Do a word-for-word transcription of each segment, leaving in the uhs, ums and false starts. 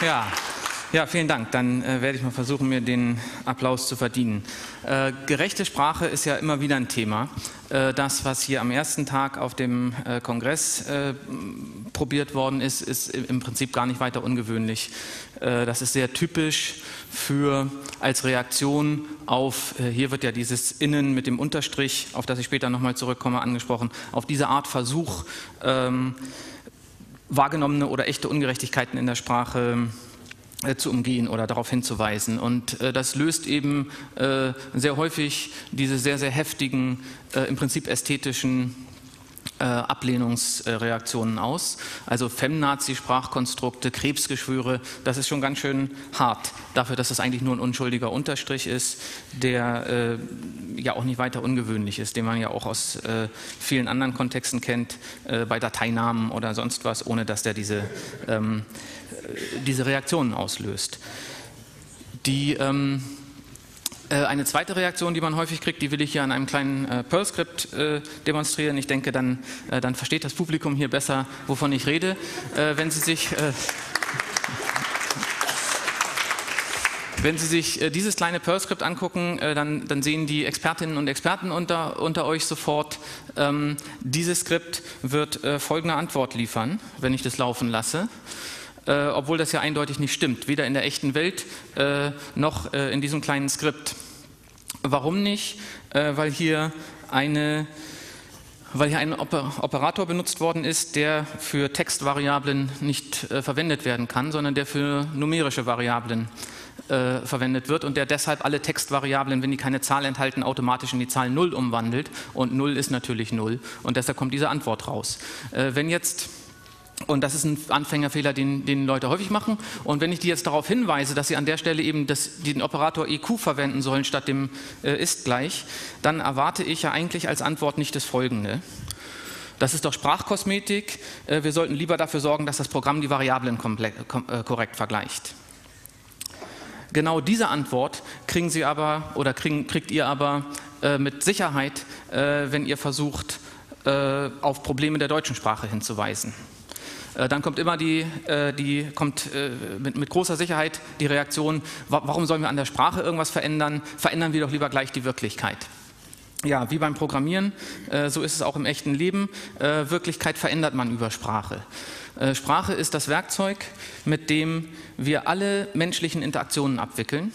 Ja. Ja, vielen Dank. Dann äh, werde ich mal versuchen, mir den Applaus zu verdienen. Äh, gerechte Sprache ist ja immer wieder ein Thema. Äh, das, was hier am ersten Tag auf dem äh, Kongress äh, probiert worden ist, ist im Prinzip gar nicht weiter ungewöhnlich. Äh, das ist sehr typisch für als Reaktion auf, äh, hier wird ja dieses Innen mit dem Unterstrich, auf das ich später nochmal zurückkomme, angesprochen, auf diese Art Versuch, ähm, wahrgenommene oder echte Ungerechtigkeiten in der Sprache zu umgehen oder darauf hinzuweisen. Und äh, das löst eben äh, sehr häufig diese sehr, sehr heftigen, äh, im Prinzip ästhetischen äh, Ablehnungsreaktionen aus. Also Femnazi-Sprachkonstrukte, Krebsgeschwüre, das ist schon ganz schön hart dafür, dass es eigentlich nur ein unschuldiger Unterstrich ist, der äh, ja auch nicht weiter ungewöhnlich ist, den man ja auch aus äh, vielen anderen Kontexten kennt, äh, bei Dateinamen oder sonst was, ohne dass der diese ähm, diese Reaktionen auslöst. Die, ähm, äh, eine zweite Reaktion, die man häufig kriegt, die will ich hier an einem kleinen äh, Perl-Skript äh, demonstrieren. Ich denke, dann, äh, dann versteht das Publikum hier besser, wovon ich rede. Äh, wenn Sie sich, äh, wenn Sie sich äh, dieses kleine Perl-Skript angucken, äh, dann, dann sehen die Expertinnen und Experten unter, unter euch sofort, ähm, dieses Skript wird äh, folgende Antwort liefern, wenn ich das laufen lasse. Äh, obwohl das ja eindeutig nicht stimmt, weder in der echten Welt äh, noch äh, in diesem kleinen Skript. Warum nicht? Äh, weil hier eine, weil hier ein Oper Operator benutzt worden ist, der für Textvariablen nicht äh, verwendet werden kann, sondern der für numerische Variablen äh, verwendet wird und der deshalb alle Textvariablen, wenn die keine Zahl enthalten, automatisch in die Zahl null umwandelt, und null ist natürlich null, und deshalb kommt diese Antwort raus. Äh, wenn jetzt Und das ist ein Anfängerfehler, den, den Leute häufig machen. Und wenn ich die jetzt darauf hinweise, dass sie an der Stelle eben das, den Operator E Q verwenden sollen statt dem äh, ist gleich, dann erwarte ich ja eigentlich als Antwort nicht das Folgende. Das ist doch Sprachkosmetik. Äh, wir sollten lieber dafür sorgen, dass das Programm die Variablen komplett, kom äh, korrekt vergleicht. Genau diese Antwort kriegen Sie aber oder kriegen, kriegt ihr aber äh, mit Sicherheit, äh, wenn ihr versucht, äh, auf Probleme der deutschen Sprache hinzuweisen. Dann kommt immer die, die kommt mit, mit großer Sicherheit die Reaktion, warum sollen wir an der Sprache irgendwas verändern? Verändern wir doch lieber gleich die Wirklichkeit. Ja, wie beim Programmieren, so ist es auch im echten Leben. Wirklichkeit verändert man über Sprache. Sprache ist das Werkzeug, mit dem wir alle menschlichen Interaktionen abwickeln,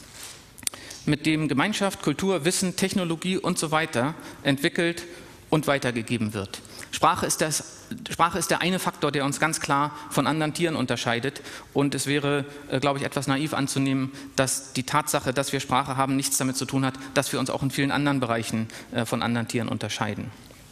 mit dem Gemeinschaft, Kultur, Wissen, Technologie und so weiter entwickelt und weitergegeben wird. Sprache ist, das, Sprache ist der eine Faktor, der uns ganz klar von anderen Tieren unterscheidet, und es wäre, äh, glaube ich, etwas naiv anzunehmen, dass die Tatsache, dass wir Sprache haben, nichts damit zu tun hat, dass wir uns auch in vielen anderen Bereichen äh, von anderen Tieren unterscheiden.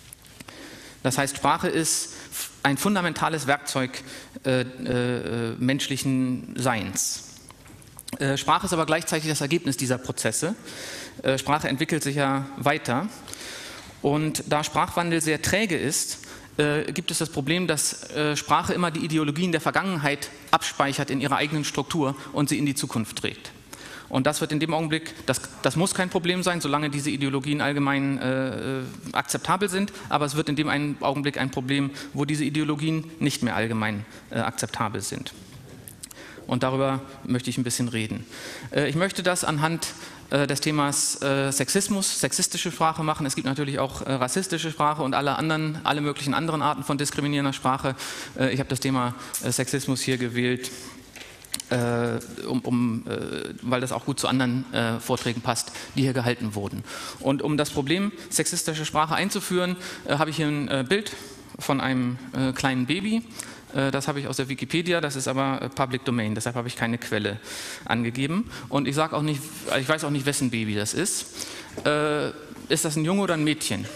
Das heißt, Sprache ist ein fundamentales Werkzeug äh, äh, menschlichen Seins. Äh, Sprache ist aber gleichzeitig das Ergebnis dieser Prozesse. Äh, Sprache entwickelt sich ja weiter. Und da Sprachwandel sehr träge ist, äh, gibt es das Problem, dass äh, Sprache immer die Ideologien der Vergangenheit abspeichert in ihrer eigenen Struktur und sie in die Zukunft trägt. Und das wird in dem Augenblick, das, das muss kein Problem sein, solange diese Ideologien allgemein äh, akzeptabel sind, aber es wird in dem einen Augenblick ein Problem, wo diese Ideologien nicht mehr allgemein äh, akzeptabel sind. Und darüber möchte ich ein bisschen reden. Äh, ich möchte das anhand des Themas äh, Sexismus, sexistische Sprache machen. Es gibt natürlich auch äh, rassistische Sprache und alle anderen, alle möglichen anderen Arten von diskriminierender Sprache. Äh, ich habe das Thema äh, Sexismus hier gewählt, äh, um, um, äh, weil das auch gut zu anderen äh, Vorträgen passt, die hier gehalten wurden. Und um das Problem sexistische Sprache einzuführen, äh, habe ich hier ein äh, Bild von einem äh, kleinen Baby. Das habe ich aus der Wikipedia, das ist aber Public Domain, deshalb habe ich keine Quelle angegeben. Und ich sage auch nicht, ich weiß auch nicht, wessen Baby das ist. Äh, ist das ein Junge oder ein Mädchen?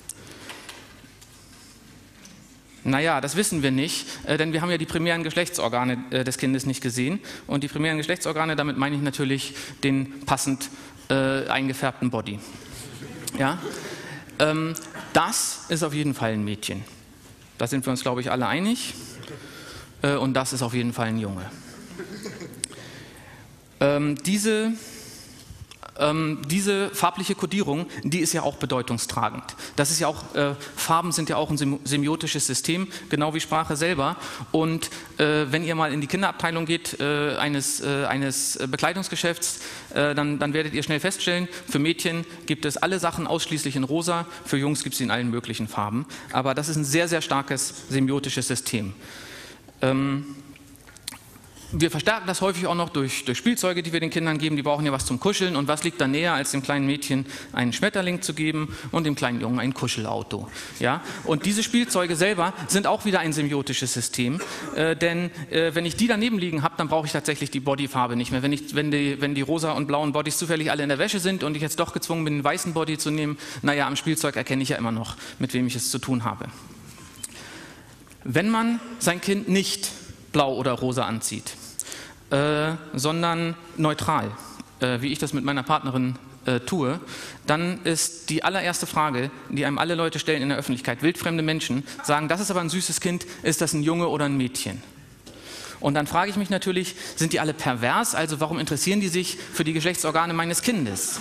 Naja, das wissen wir nicht, äh, denn wir haben ja die primären Geschlechtsorgane äh, des Kindes nicht gesehen. Und die primären Geschlechtsorgane, damit meine ich natürlich den passend äh, eingefärbten Body. Ja? Ähm, das ist auf jeden Fall ein Mädchen. Da sind wir uns, glaube ich, alle einig. Und das ist auf jeden Fall ein Junge. Ähm, diese ähm, diese farbliche Kodierung, die ist ja auch bedeutungstragend. Das ist ja auch, äh, Farben sind ja auch ein semiotisches System, genau wie Sprache selber. Und äh, wenn ihr mal in die Kinderabteilung geht, äh, eines, äh, eines Bekleidungsgeschäfts, äh, dann, dann werdet ihr schnell feststellen, für Mädchen gibt es alle Sachen ausschließlich in rosa, für Jungs gibt es sie in allen möglichen Farben. Aber das ist ein sehr, sehr starkes semiotisches System. Ähm, Wir verstärken das häufig auch noch durch, durch Spielzeuge, die wir den Kindern geben. Die brauchen ja was zum Kuscheln. Und was liegt da näher, als dem kleinen Mädchen einen Schmetterling zu geben und dem kleinen Jungen ein Kuschelauto? Ja? Und diese Spielzeuge selber sind auch wieder ein semiotisches System. Äh, denn äh, wenn ich die daneben liegen habe, dann brauche ich tatsächlich die Bodyfarbe nicht mehr. Wenn, ich, wenn, die, wenn die rosa und blauen Bodies zufällig alle in der Wäsche sind und ich jetzt doch gezwungen bin, den weißen Body zu nehmen, naja, am Spielzeug erkenne ich ja immer noch, mit wem ich es zu tun habe. Wenn man sein Kind nicht blau oder rosa anzieht, äh, sondern neutral, äh, wie ich das mit meiner Partnerin äh, tue, dann ist die allererste Frage, die einem alle Leute stellen in der Öffentlichkeit, wildfremde Menschen, sagen, das ist aber ein süßes Kind, ist das ein Junge oder ein Mädchen? Und dann frage ich mich natürlich, sind die alle pervers, also warum interessieren die sich für die Geschlechtsorgane meines Kindes?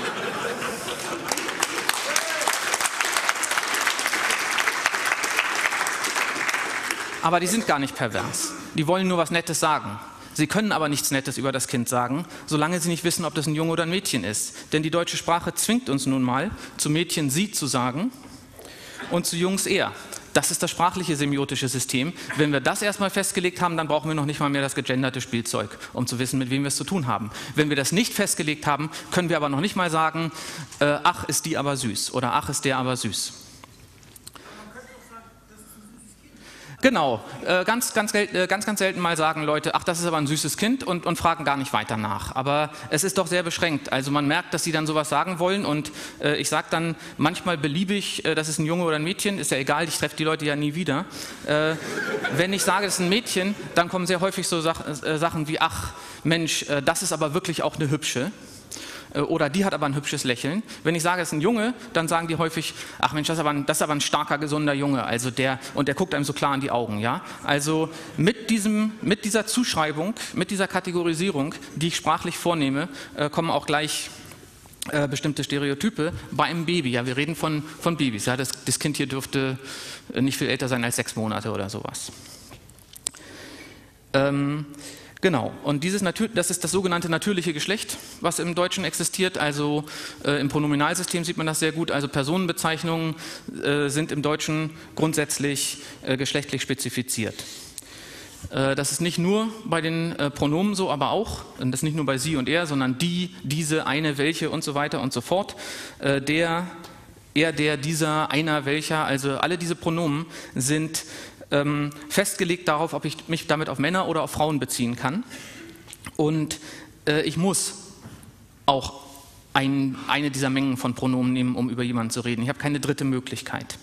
Aber die sind gar nicht pervers. Die wollen nur was Nettes sagen. Sie können aber nichts Nettes über das Kind sagen, solange sie nicht wissen, ob das ein Junge oder ein Mädchen ist. Denn die deutsche Sprache zwingt uns nun mal, zu Mädchen sie zu sagen und zu Jungs er. Das ist das sprachliche semiotische System. Wenn wir das erstmal festgelegt haben, dann brauchen wir noch nicht mal mehr das gegenderte Spielzeug, um zu wissen, mit wem wir es zu tun haben. Wenn wir das nicht festgelegt haben, können wir aber noch nicht mal sagen, äh, ach, ist die aber süß oder ach, ist der aber süß. Genau, äh, ganz, ganz, äh, ganz, ganz selten mal sagen Leute, ach, das ist aber ein süßes Kind und, und fragen gar nicht weiter nach. Aber es ist doch sehr beschränkt. Also man merkt, dass sie dann sowas sagen wollen und äh, ich sage dann manchmal beliebig, äh, das ist ein Junge oder ein Mädchen, ist ja egal, ich treffe die Leute ja nie wieder. Äh, wenn ich sage, das ist ein Mädchen, dann kommen sehr häufig so Sach äh, Sachen wie, ach Mensch, äh, das ist aber wirklich auch eine hübsche. Oder die hat aber ein hübsches Lächeln. Wenn ich sage, es ist ein Junge, dann sagen die häufig, ach Mensch, das ist aber ein, das ist aber ein starker, gesunder Junge. Also der, und der guckt einem so klar in die Augen. Ja? Also mit, diesem, mit dieser Zuschreibung, mit dieser Kategorisierung, die ich sprachlich vornehme, äh, kommen auch gleich äh, bestimmte Stereotype bei einem Baby. Ja? Wir reden von, von Babys. Ja? Das, das Kind hier dürfte nicht viel älter sein als sechs Monate oder sowas. Ähm, Genau, und dieses das ist das sogenannte natürliche Geschlecht, was im Deutschen existiert, also äh, im Pronominalsystem sieht man das sehr gut, also Personenbezeichnungen äh, sind im Deutschen grundsätzlich äh, geschlechtlich spezifiziert. Äh, das ist nicht nur bei den äh, Pronomen so, aber auch, und das ist nicht nur bei sie und er, sondern die, diese, eine, welche und so weiter und so fort, äh, der, er, der, dieser, einer, welcher, also alle diese Pronomen sind ähm, festgelegt darauf, ob ich mich damit auf Männer oder auf Frauen beziehen kann. Und äh, ich muss auch ein, eine dieser Mengen von Pronomen nehmen, um über jemanden zu reden. Ich habe keine dritte Möglichkeit.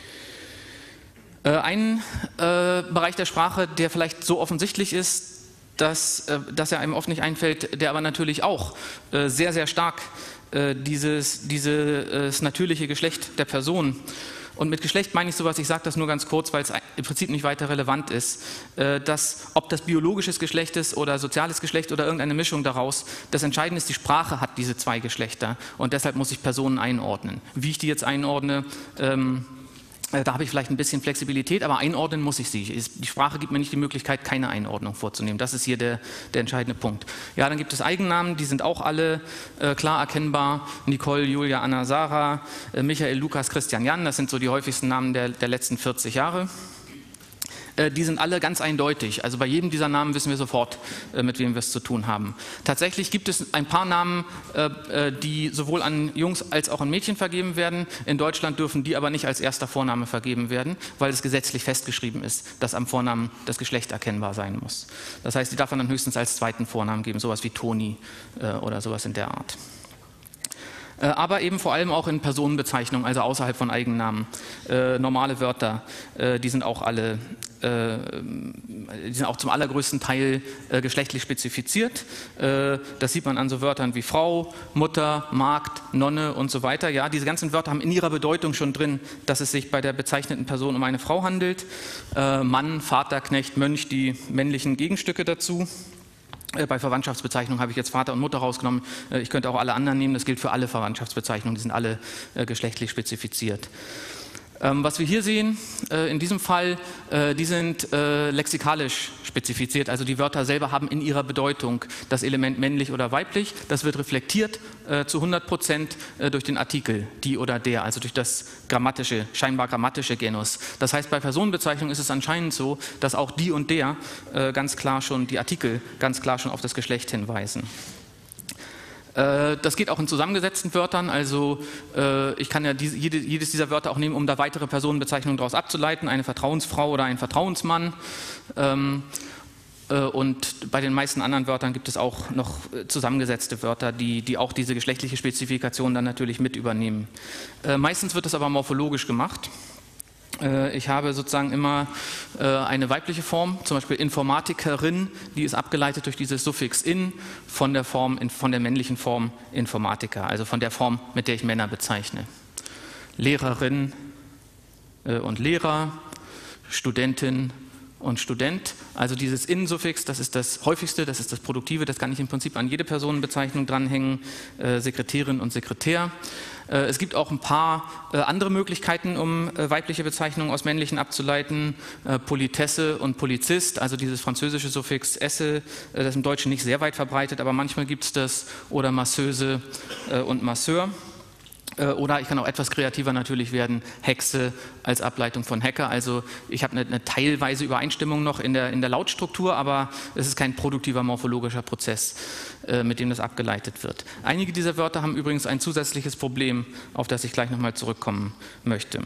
Äh, ein äh, Bereich der Sprache, der vielleicht so offensichtlich ist, dass, äh, dass er einem oft nicht einfällt, der aber natürlich auch äh, sehr, sehr stark äh, dieses, dieses natürliche Geschlecht der Person. Und mit Geschlecht meine ich sowas, ich sage das nur ganz kurz, weil es im Prinzip nicht weiter relevant ist, dass ob das biologisches Geschlecht ist oder soziales Geschlecht oder irgendeine Mischung daraus, das Entscheidende ist, die Sprache hat diese zwei Geschlechter und deshalb muss ich Personen einordnen. Wie ich die jetzt einordne, ähm, da habe ich vielleicht ein bisschen Flexibilität, aber einordnen muss ich sie. Die Sprache gibt mir nicht die Möglichkeit, keine Einordnung vorzunehmen. Das ist hier der, der entscheidende Punkt. Ja, dann gibt es Eigennamen, die sind auch alle äh, klar erkennbar. Nicole, Julia, Anna, Sarah, äh, Michael, Lukas, Christian, Jan, das sind so die häufigsten Namen der, der letzten vierzig Jahre. Die sind alle ganz eindeutig. Also bei jedem dieser Namen wissen wir sofort, mit wem wir es zu tun haben. Tatsächlich gibt es ein paar Namen, die sowohl an Jungs als auch an Mädchen vergeben werden. In Deutschland dürfen die aber nicht als erster Vorname vergeben werden, weil es gesetzlich festgeschrieben ist, dass am Vornamen das Geschlecht erkennbar sein muss. Das heißt, die darf man dann höchstens als zweiten Vornamen geben, sowas wie Toni oder sowas in der Art. Aber eben vor allem auch in Personenbezeichnungen, also außerhalb von Eigennamen. Äh, normale Wörter, äh, die sind auch alle, äh, die sind auch zum allergrößten Teil äh, geschlechtlich spezifiziert. Äh, das sieht man an so Wörtern wie Frau, Mutter, Magd, Nonne und so weiter. Ja, diese ganzen Wörter haben in ihrer Bedeutung schon drin, dass es sich bei der bezeichneten Person um eine Frau handelt. Äh, Mann, Vater, Knecht, Mönch, die männlichen Gegenstücke dazu. Bei Verwandtschaftsbezeichnungen habe ich jetzt Vater und Mutter rausgenommen. Ich könnte auch alle anderen nehmen, das gilt für alle Verwandtschaftsbezeichnungen, die sind alle geschlechtlich spezifiziert. Was wir hier sehen, in diesem Fall, die sind lexikalisch spezifiziert, also die Wörter selber haben in ihrer Bedeutung das Element männlich oder weiblich. Das wird reflektiert zu hundert Prozent durch den Artikel, die oder der, also durch das grammatische, scheinbar grammatische Genus. Das heißt, bei Personenbezeichnungen ist es anscheinend so, dass auch die und der ganz klar schon, die Artikel ganz klar schon auf das Geschlecht hinweisen. Das geht auch in zusammengesetzten Wörtern, also äh, ich kann ja diese, jede, jedes dieser Wörter auch nehmen, um da weitere Personenbezeichnungen daraus abzuleiten, eine Vertrauensfrau oder ein Vertrauensmann. Ähm, äh, und bei den meisten anderen Wörtern gibt es auch noch zusammengesetzte Wörter, die, die auch diese geschlechtliche Spezifikation dann natürlich mit übernehmen. Äh, meistens wird das aber morphologisch gemacht. Ich habe sozusagen immer eine weibliche Form, zum Beispiel Informatikerin, die ist abgeleitet durch dieses Suffix in von der Form, von der männlichen Form Informatiker, also von der Form, mit der ich Männer bezeichne. Lehrerin und Lehrer, Studentin und Student, also dieses In-Suffix, das ist das häufigste, das ist das Produktive, das kann ich im Prinzip an jede Personenbezeichnung dranhängen, Sekretärin und Sekretär. Es gibt auch ein paar andere Möglichkeiten, um weibliche Bezeichnungen aus männlichen abzuleiten. Politesse und Polizist, also dieses französische Suffix esse, das ist im Deutschen nicht sehr weit verbreitet, aber manchmal gibt es das. Oder Masseuse und Masseur. Oder ich kann auch etwas kreativer natürlich werden, Hexe als Ableitung von Hacker. Also ich habe eine, eine teilweise Übereinstimmung noch in der, in der Lautstruktur, aber es ist kein produktiver morphologischer Prozess, äh, mit dem das abgeleitet wird. Einige dieser Wörter haben übrigens ein zusätzliches Problem, auf das ich gleich nochmal zurückkommen möchte.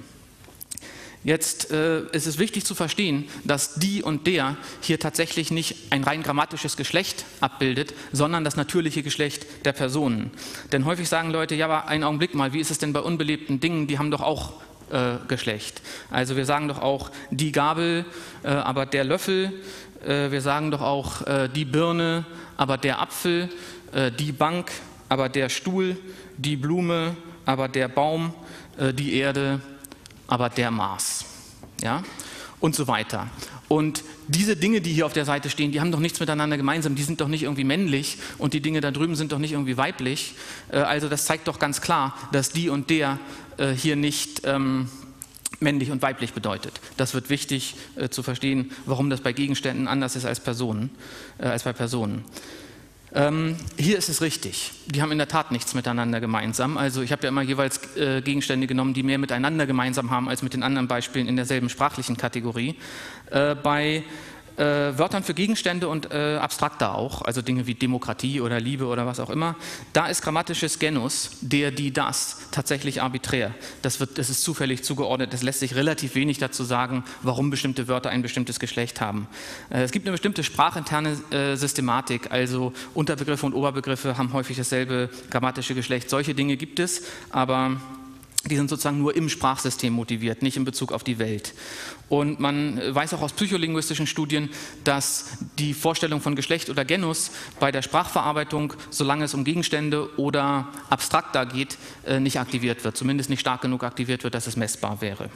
Jetzt äh, ist es wichtig zu verstehen, dass die und der hier tatsächlich nicht ein rein grammatisches Geschlecht abbildet, sondern das natürliche Geschlecht der Personen. Denn häufig sagen Leute, ja, aber einen Augenblick mal, wie ist es denn bei unbelebten Dingen, die haben doch auch äh, Geschlecht. Also wir sagen doch auch die Gabel, äh, aber der Löffel, äh, wir sagen doch auch äh, die Birne, aber der Apfel, äh, die Bank, aber der Stuhl, die Blume, aber der Baum, äh, die Erde, aber der Mars, ja, und so weiter. Und diese Dinge, die hier auf der Seite stehen, die haben doch nichts miteinander gemeinsam, die sind doch nicht irgendwie männlich und die Dinge da drüben sind doch nicht irgendwie weiblich. Also das zeigt doch ganz klar, dass die und der hier nicht ähm, männlich und weiblich bedeutet. Das wird wichtig äh, zu verstehen, warum das bei Gegenständen anders ist als, Personen, äh, als bei Personen. Ähm, hier ist es richtig, die haben in der Tat nichts miteinander gemeinsam. Also ich habe ja immer jeweils äh, Gegenstände genommen, die mehr miteinander gemeinsam haben als mit den anderen Beispielen in derselben sprachlichen Kategorie. Äh, bei äh, Wörtern für Gegenstände und äh, abstrakter auch, also Dinge wie Demokratie oder Liebe oder was auch immer, da ist grammatisches Genus, der, die, das, tatsächlich arbiträr. Das, wird, das ist zufällig zugeordnet, es lässt sich relativ wenig dazu sagen, warum bestimmte Wörter ein bestimmtes Geschlecht haben. Äh, es gibt eine bestimmte sprachinterne äh, Systematik, also Unterbegriffe und Oberbegriffe haben häufig dasselbe grammatische Geschlecht. Solche Dinge gibt es, aber die sind sozusagen nur im Sprachsystem motiviert, nicht in Bezug auf die Welt. Und man weiß auch aus psycholinguistischen Studien, dass die Vorstellung von Geschlecht oder Genus bei der Sprachverarbeitung, solange es um Gegenstände oder abstrakter geht, nicht aktiviert wird, zumindest nicht stark genug aktiviert wird, dass es messbar wäre.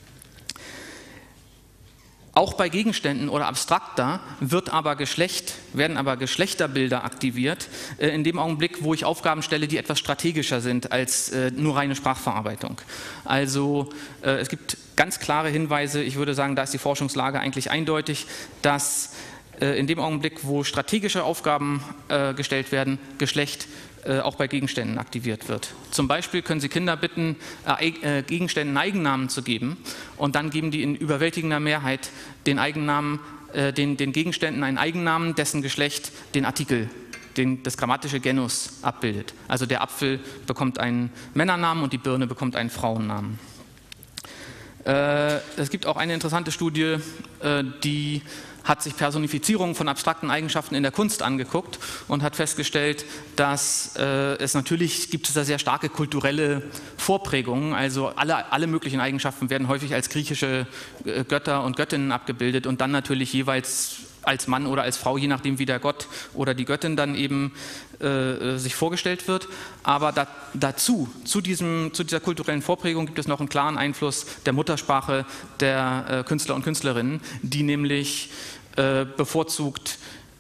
Auch bei Gegenständen oder abstrakter wird aber Geschlecht, werden aber Geschlechterbilder aktiviert, äh, in dem Augenblick, wo ich Aufgaben stelle, die etwas strategischer sind als äh, nur reine Sprachverarbeitung. Also äh, es gibt ganz klare Hinweise, ich würde sagen, da ist die Forschungslage eigentlich eindeutig, dass äh, in dem Augenblick, wo strategische Aufgaben äh, gestellt werden, Geschlecht äh, auch bei Gegenständen aktiviert wird. Zum Beispiel können Sie Kinder bitten, äh, Gegenständen Eigennamen zu geben und dann geben die in überwältigender Mehrheit den Eigennamen, äh, den, den Gegenständen einen Eigennamen, dessen Geschlecht den Artikel, den, das grammatische Genus abbildet. Also der Apfel bekommt einen Männernamen und die Birne bekommt einen Frauennamen. Äh, es gibt auch eine interessante Studie, äh, die hat sich Personifizierung von abstrakten Eigenschaften in der Kunst angeguckt und hat festgestellt, dass äh, es natürlich gibt es da sehr starke kulturelle Vorprägungen, also alle, alle möglichen Eigenschaften werden häufig als griechische äh, Götter und Göttinnen abgebildet und dann natürlich jeweils als Mann oder als Frau, je nachdem wie der Gott oder die Göttin dann eben äh, sich vorgestellt wird. Aber da, dazu, zu, diesem, zu dieser kulturellen Vorprägung gibt es noch einen klaren Einfluss der Muttersprache der äh, Künstler und Künstlerinnen, die nämlich äh, bevorzugt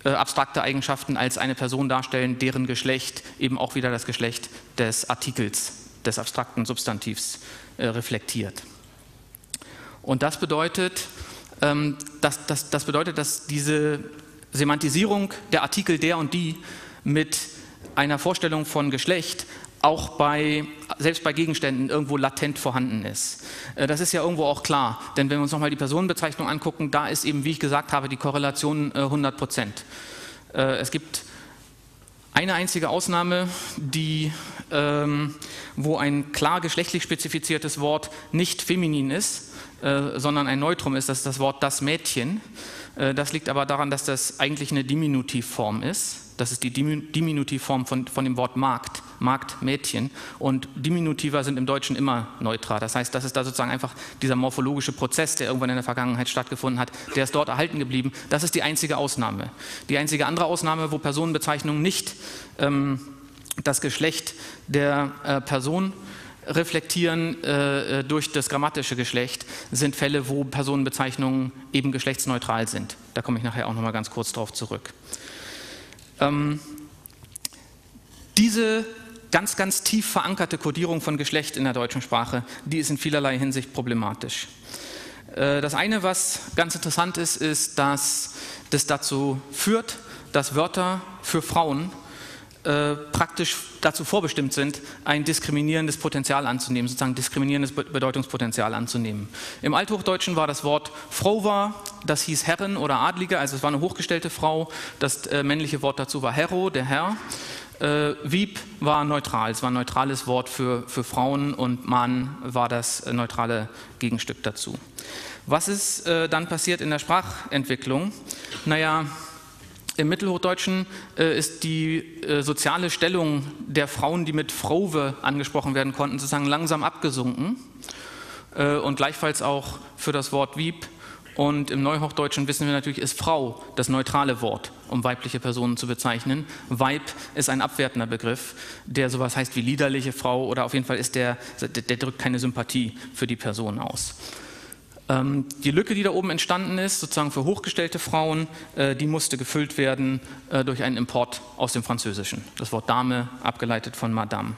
äh, abstrakte Eigenschaften als eine Person darstellen, deren Geschlecht eben auch wieder das Geschlecht des Artikels, des abstrakten Substantivs äh, reflektiert. Und das bedeutet, ähm, dass, dass, das bedeutet, dass diese Semantisierung der Artikel der und die mit einer Vorstellung von Geschlecht auch bei, selbst bei Gegenständen irgendwo latent vorhanden ist. Das ist ja irgendwo auch klar, denn wenn wir uns nochmal die Personenbezeichnung angucken, da ist eben, wie ich gesagt habe, die Korrelation hundert Prozent. Es gibt eine einzige Ausnahme, die, ähm, wo ein klar geschlechtlich spezifiziertes Wort nicht feminin ist, äh, sondern ein Neutrum ist, das ist das Wort das Mädchen. Äh, das liegt aber daran, dass das eigentlich eine Diminutivform ist. Das ist die Diminutivform von, von dem Wort Magd, Magd, Mädchen. Und Diminutiva sind im Deutschen immer neutral. Das heißt, das ist da sozusagen einfach dieser morphologische Prozess, der irgendwann in der Vergangenheit stattgefunden hat, der ist dort erhalten geblieben. Das ist die einzige Ausnahme. Die einzige andere Ausnahme, wo Personenbezeichnungen nicht ähm, das Geschlecht der äh, Person reflektieren äh, durch das grammatische Geschlecht, sind Fälle, wo Personenbezeichnungen eben geschlechtsneutral sind. Da komme ich nachher auch noch mal ganz kurz drauf zurück. Ähm, diese ganz, ganz tief verankerte Kodierung von Geschlecht in der deutschen Sprache, die ist in vielerlei Hinsicht problematisch. Äh, das eine, was ganz interessant ist, ist, dass das dazu führt, dass Wörter für Frauen äh, praktisch dazu vorbestimmt sind, ein diskriminierendes Potenzial anzunehmen, sozusagen diskriminierendes Be- Bedeutungspotenzial anzunehmen. Im Althochdeutschen war das Wort Frova, das hieß Herrin oder Adlige, also es war eine hochgestellte Frau, das äh, männliche Wort dazu war Hero, der Herr. Äh, Wieb war neutral, es war ein neutrales Wort für, für Frauen und Mann war das äh, neutrale Gegenstück dazu. Was ist äh, dann passiert in der Sprachentwicklung? Naja, im Mittelhochdeutschen äh, ist die äh, soziale Stellung der Frauen, die mit Frove angesprochen werden konnten, sozusagen langsam abgesunken äh, und gleichfalls auch für das Wort Wieb. Und im Neuhochdeutschen wissen wir natürlich, ist Frau das neutrale Wort, um weibliche Personen zu bezeichnen. Weib ist ein abwertender Begriff, der sowas heißt wie liederliche Frau oder auf jeden Fall ist der, der, der drückt keine Sympathie für die Person aus. Die Lücke, die da oben entstanden ist, sozusagen für hochgestellte Frauen, die musste gefüllt werden durch einen Import aus dem Französischen. Das Wort Dame, abgeleitet von Madame.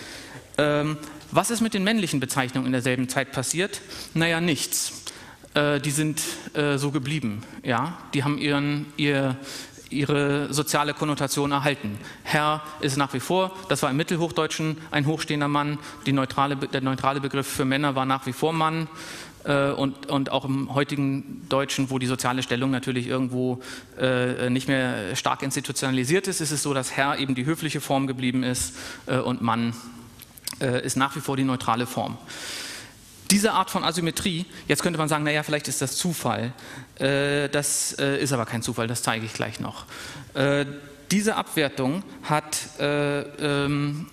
Was ist mit den männlichen Bezeichnungen in derselben Zeit passiert? Naja, nichts. Die sind so geblieben. Ja? Die haben ihren, ihr, ihre soziale Konnotation erhalten. Herr ist nach wie vor, das war im Mittelhochdeutschen ein hochstehender Mann. Die neutrale, der neutrale Begriff für Männer war nach wie vor Mann. Und, und auch im heutigen Deutschen, wo die soziale Stellung natürlich irgendwo äh, nicht mehr stark institutionalisiert ist, ist es so, dass Herr eben die höfliche Form geblieben ist äh, und Mann äh, ist nach wie vor die neutrale Form. Diese Art von Asymmetrie, jetzt könnte man sagen, naja, vielleicht ist das Zufall. Äh, das äh, ist aber kein Zufall, das zeige ich gleich noch. Äh, diese Abwertung hat äh, ähm,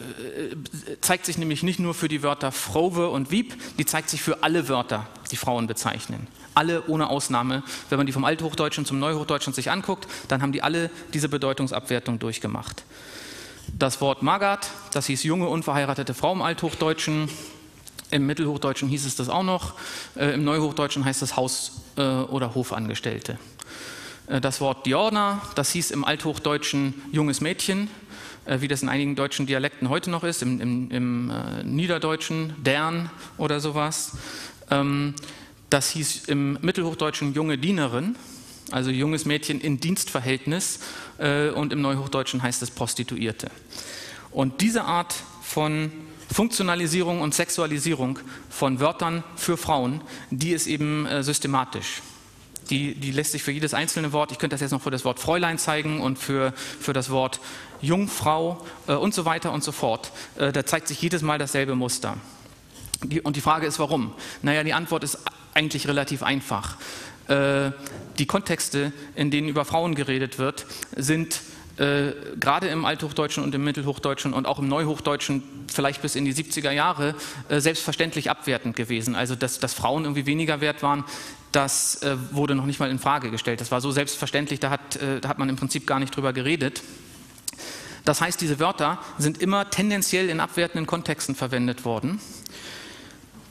zeigt sich nämlich nicht nur für die Wörter Frove und Wieb, die zeigt sich für alle Wörter, die Frauen bezeichnen. Alle ohne Ausnahme. Wenn man die vom Althochdeutschen zum Neuhochdeutschen sich anguckt, dann haben die alle diese Bedeutungsabwertung durchgemacht. Das Wort Magad, das hieß junge, unverheiratete Frau im Althochdeutschen. Im Mittelhochdeutschen hieß es das auch noch. Äh, Im Neuhochdeutschen heißt es Haus- äh, oder Hofangestellte. Äh, das Wort Diorna, das hieß im Althochdeutschen junges Mädchen, wie das in einigen deutschen Dialekten heute noch ist, im, im, im äh, Niederdeutschen, Dern oder sowas. Ähm, das hieß im Mittelhochdeutschen junge Dienerin, also junges Mädchen in Dienstverhältnis, äh, und im Neuhochdeutschen heißt es Prostituierte. Und diese Art von Funktionalisierung und Sexualisierung von Wörtern für Frauen, die ist eben äh, systematisch. Die, die lässt sich für jedes einzelne Wort, ich könnte das jetzt noch für das Wort Fräulein zeigen und für, für das Wort Jungfrau äh, und so weiter und so fort. Äh, da zeigt sich jedes Mal dasselbe Muster. Die, und die Frage ist, warum? Naja, die Antwort ist eigentlich relativ einfach. Äh, die Kontexte, in denen über Frauen geredet wird, sind äh, gerade im Althochdeutschen und im Mittelhochdeutschen und auch im Neuhochdeutschen vielleicht bis in die siebziger Jahre äh, selbstverständlich abwertend gewesen. Also dass, dass Frauen irgendwie weniger wert waren, das äh, wurde noch nicht mal in Frage gestellt. Das war so selbstverständlich, da hat, äh, da hat man im Prinzip gar nicht drüber geredet. Das heißt, diese Wörter sind immer tendenziell in abwertenden Kontexten verwendet worden.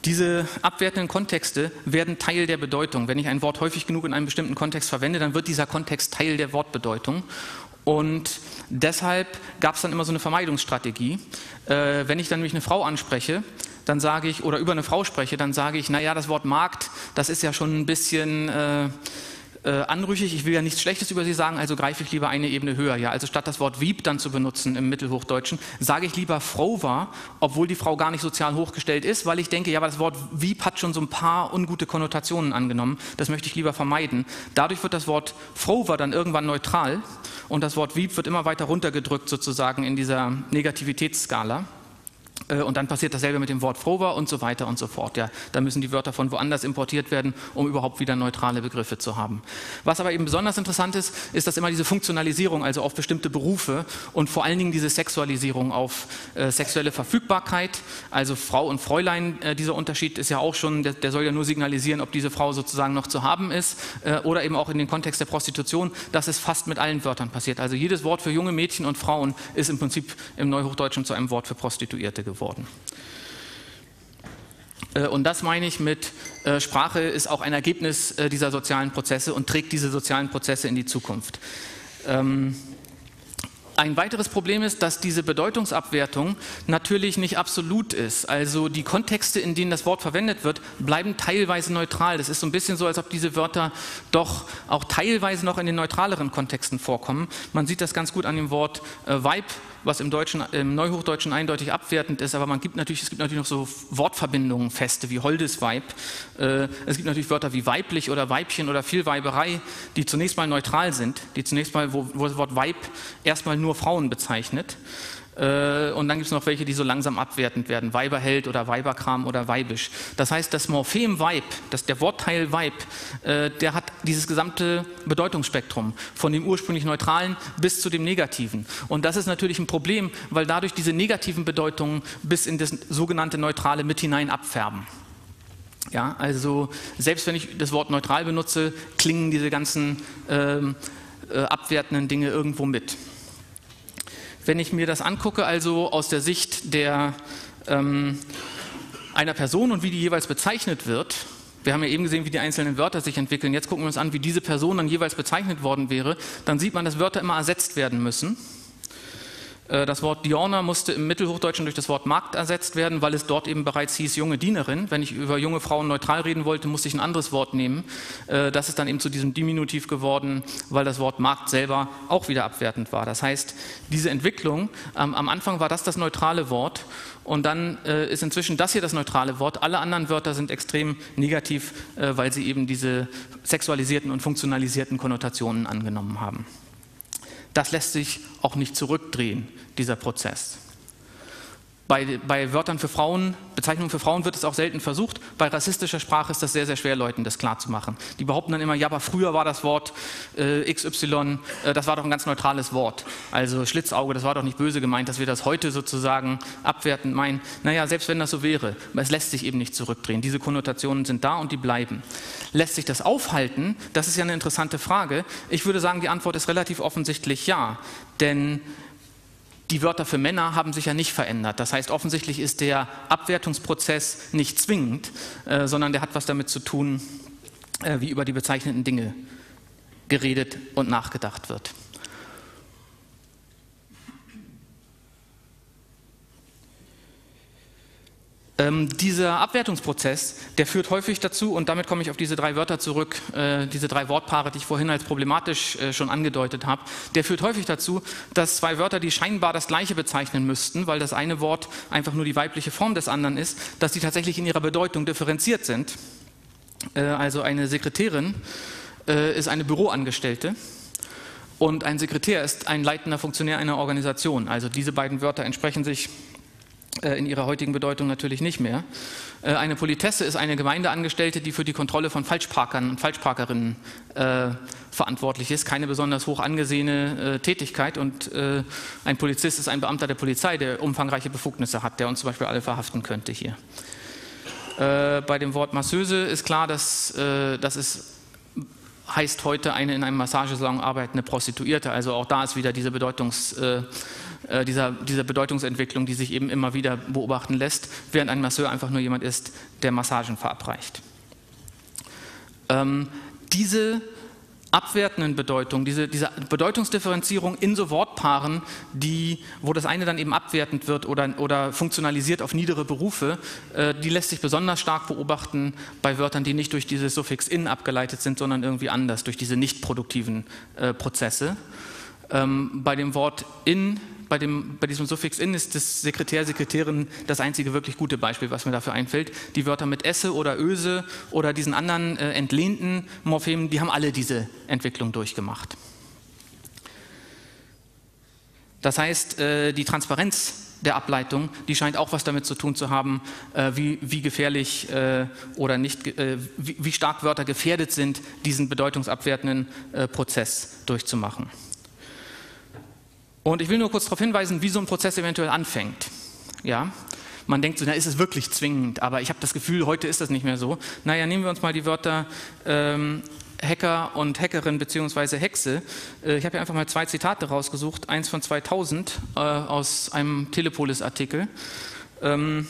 Diese abwertenden Kontexte werden Teil der Bedeutung. Wenn ich ein Wort häufig genug in einem bestimmten Kontext verwende, dann wird dieser Kontext Teil der Wortbedeutung. Und deshalb gab es dann immer so eine Vermeidungsstrategie. Äh, wenn ich dann nämlich eine Frau anspreche, dann sage ich, oder über eine Frau spreche, dann sage ich, naja, das Wort Magd, das ist ja schon ein bisschen äh, äh, anrüchig, ich will ja nichts Schlechtes über sie sagen, also greife ich lieber eine Ebene höher. Ja, also statt das Wort Wieb dann zu benutzen im Mittelhochdeutschen, sage ich lieber Frau war, obwohl die Frau gar nicht sozial hochgestellt ist, weil ich denke, ja, aber das Wort Wieb hat schon so ein paar ungute Konnotationen angenommen, das möchte ich lieber vermeiden. Dadurch wird das Wort Frau war dann irgendwann neutral und das Wort Wieb wird immer weiter runtergedrückt sozusagen in dieser Negativitätsskala. Und dann passiert dasselbe mit dem Wort Frover und so weiter und so fort. Ja, da müssen die Wörter von woanders importiert werden, um überhaupt wieder neutrale Begriffe zu haben. Was aber eben besonders interessant ist, ist, dass immer diese Funktionalisierung, also auf bestimmte Berufe und vor allen Dingen diese Sexualisierung auf äh, sexuelle Verfügbarkeit, also Frau und Fräulein, äh, dieser Unterschied ist ja auch schon, der, der soll ja nur signalisieren, ob diese Frau sozusagen noch zu haben ist, äh, oder eben auch in den Kontext der Prostitution, das ist fast mit allen Wörtern passiert. Also jedes Wort für junge Mädchen und Frauen ist im Prinzip im Neuhochdeutschen zu einem Wort für Prostituierte geworden. Und das meine ich mit äh, Sprache ist auch ein Ergebnis äh, dieser sozialen Prozesse und trägt diese sozialen Prozesse in die Zukunft. Ähm, Ein weiteres Problem ist, dass diese Bedeutungsabwertung natürlich nicht absolut ist. Also die Kontexte, in denen das Wort verwendet wird, bleiben teilweise neutral. Das ist so ein bisschen so, als ob diese Wörter doch auch teilweise noch in den neutraleren Kontexten vorkommen. Man sieht das ganz gut an dem Wort äh, Weib, was im Deutschen, im Neuhochdeutschen eindeutig abwertend ist, aber man gibt natürlich, es gibt natürlich noch so Wortverbindungen feste wie Holdesweib. Äh, es gibt natürlich Wörter wie weiblich oder Weibchen oder Vielweiberei, die zunächst mal neutral sind, die zunächst mal, wo, wo das Wort Weib erstmal nur Frauen bezeichnet. Und dann gibt es noch welche, die so langsam abwertend werden, Weiberheld oder Weiberkram oder weibisch. Das heißt, das Morphem Weib, das, der Wortteil Weib, äh, der hat dieses gesamte Bedeutungsspektrum, von dem ursprünglich Neutralen bis zu dem Negativen. Und das ist natürlich ein Problem, weil dadurch diese negativen Bedeutungen bis in das sogenannte Neutrale mit hinein abfärben. Ja, also selbst wenn ich das Wort neutral benutze, klingen diese ganzen äh, äh, abwertenden Dinge irgendwo mit. Wenn ich mir das angucke, also aus der Sicht der, ähm, einer Person und wie die jeweils bezeichnet wird, wir haben ja eben gesehen, wie die einzelnen Wörter sich entwickeln, jetzt gucken wir uns an, wie diese Person dann jeweils bezeichnet worden wäre, dann sieht man, dass Wörter immer ersetzt werden müssen. Das Wort Diorna musste im Mittelhochdeutschen durch das Wort Magd ersetzt werden, weil es dort eben bereits hieß junge Dienerin. Wenn ich über junge Frauen neutral reden wollte, musste ich ein anderes Wort nehmen. Das ist dann eben zu diesem Diminutiv geworden, weil das Wort Magd selber auch wieder abwertend war. Das heißt, diese Entwicklung, am Anfang war das das neutrale Wort und dann ist inzwischen das hier das neutrale Wort. Alle anderen Wörter sind extrem negativ, weil sie eben diese sexualisierten und funktionalisierten Konnotationen angenommen haben. Das lässt sich auch nicht zurückdrehen, dieser Prozess. Bei, bei Wörtern für Frauen, Bezeichnungen für Frauen wird es auch selten versucht. Bei rassistischer Sprache ist das sehr, sehr schwer, Leuten das klarzumachen. Die behaupten dann immer, ja, aber früher war das Wort äh, X Y, äh, das war doch ein ganz neutrales Wort. Also Schlitzauge, das war doch nicht böse gemeint, dass wir das heute sozusagen abwertend meinen. Naja, selbst wenn das so wäre, es lässt sich eben nicht zurückdrehen. Diese Konnotationen sind da und die bleiben. Lässt sich das aufhalten? Das ist ja eine interessante Frage. Ich würde sagen, die Antwort ist relativ offensichtlich ja, denn die Wörter für Männer haben sich ja nicht verändert. Das heißt, offensichtlich ist der Abwertungsprozess nicht zwingend, äh, sondern der hat was damit zu tun, äh, wie über die bezeichneten Dinge geredet und nachgedacht wird. Ähm, dieser Abwertungsprozess, der führt häufig dazu, und damit komme ich auf diese drei Wörter zurück, äh, diese drei Wortpaare, die ich vorhin als problematisch äh, schon angedeutet habe, der führt häufig dazu, dass zwei Wörter, die scheinbar das Gleiche bezeichnen müssten, weil das eine Wort einfach nur die weibliche Form des anderen ist, dass die tatsächlich in ihrer Bedeutung differenziert sind. Äh, also eine Sekretärin äh, ist eine Büroangestellte und ein Sekretär ist ein leitender Funktionär einer Organisation. Also diese beiden Wörter entsprechen sich in ihrer heutigen Bedeutung natürlich nicht mehr. Eine Politesse ist eine Gemeindeangestellte, die für die Kontrolle von Falschparkern und Falschparkerinnen äh, verantwortlich ist. Keine besonders hoch angesehene äh, Tätigkeit und äh, ein Polizist ist ein Beamter der Polizei, der umfangreiche Befugnisse hat, der uns zum Beispiel alle verhaften könnte hier. Äh, bei dem Wort Masseuse ist klar, dass, äh, dass es heißt heute eine in einem Massagesalon arbeitende Prostituierte. Also auch da ist wieder diese, Bedeutungs, äh, dieser, diese Bedeutungsentwicklung, die sich eben immer wieder beobachten lässt, während ein Masseur einfach nur jemand ist, der Massagen verabreicht. Ähm, diese abwertenden Bedeutungen, diese, diese Bedeutungsdifferenzierung in so Wortpaaren, die, wo das eine dann eben abwertend wird oder, oder funktionalisiert auf niedere Berufe, äh, die lässt sich besonders stark beobachten bei Wörtern, die nicht durch dieses Suffix in abgeleitet sind, sondern irgendwie anders, durch diese nicht produktiven äh, Prozesse. Ähm, bei dem Wort in, bei, dem, bei diesem Suffix in ist das Sekretär, Sekretärin das einzige wirklich gute Beispiel, was mir dafür einfällt. Die Wörter mit esse oder öse oder diesen anderen äh, entlehnten Morphemen, die haben alle diese Entwicklung durchgemacht. Das heißt, äh, die Transparenz der Ableitung, die scheint auch was damit zu tun zu haben, äh, wie, wie gefährlich äh, oder nicht, äh, wie, wie stark Wörter gefährdet sind, diesen bedeutungsabwertenden äh, Prozess durchzumachen. Und ich will nur kurz darauf hinweisen, wie so ein Prozess eventuell anfängt. Ja? Man denkt so, na, ist es wirklich zwingend, aber ich habe das Gefühl, heute ist das nicht mehr so. Naja, nehmen wir uns mal die Wörter ähm, Hacker und Hackerin bzw. Hexe. Äh, ich habe hier einfach mal zwei Zitate rausgesucht, eins von zweitausend äh, aus einem Telepolis-Artikel. Ähm,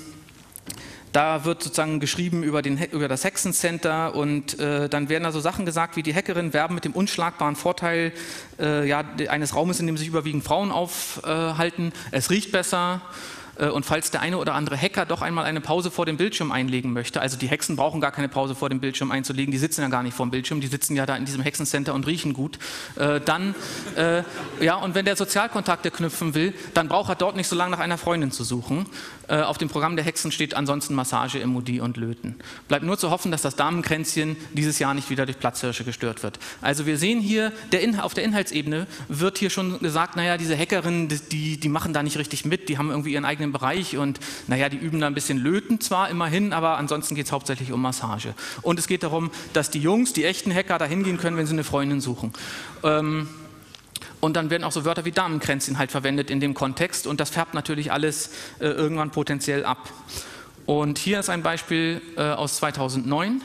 Da wird sozusagen geschrieben über, den, über das Hexencenter und äh, dann werden da so Sachen gesagt wie die Hackerinnen werben mit dem unschlagbaren Vorteil äh, ja, eines Raumes, in dem sich überwiegend Frauen aufhalten. Äh, es riecht besser. Und falls der eine oder andere Hacker doch einmal eine Pause vor dem Bildschirm einlegen möchte, also die Hexen brauchen gar keine Pause vor dem Bildschirm einzulegen, die sitzen ja gar nicht vor dem Bildschirm, die sitzen ja da in diesem Hexencenter und riechen gut, äh, dann, äh, ja, und wenn der Sozialkontakte knüpfen will, dann braucht er dort nicht so lange nach einer Freundin zu suchen. Äh, auf dem Programm der Hexen steht ansonsten Massage, Emodie und Löten. Bleibt nur zu hoffen, dass das Damenkränzchen dieses Jahr nicht wieder durch Platzhirsche gestört wird. Also wir sehen hier, der In- auf der Inhaltsebene wird hier schon gesagt, naja, diese Hackerinnen, die, die machen da nicht richtig mit, die haben irgendwie ihren eigenen Bereich und naja, die üben da ein bisschen Löten zwar immerhin, aber ansonsten geht es hauptsächlich um Massage. Und es geht darum, dass die Jungs, die echten Hacker, da hingehen können, wenn sie eine Freundin suchen. Ähm, und dann werden auch so Wörter wie Damenkränzchen halt verwendet in dem Kontext und das färbt natürlich alles äh, irgendwann potenziell ab. Und hier ist ein Beispiel äh, aus zweitausendneun.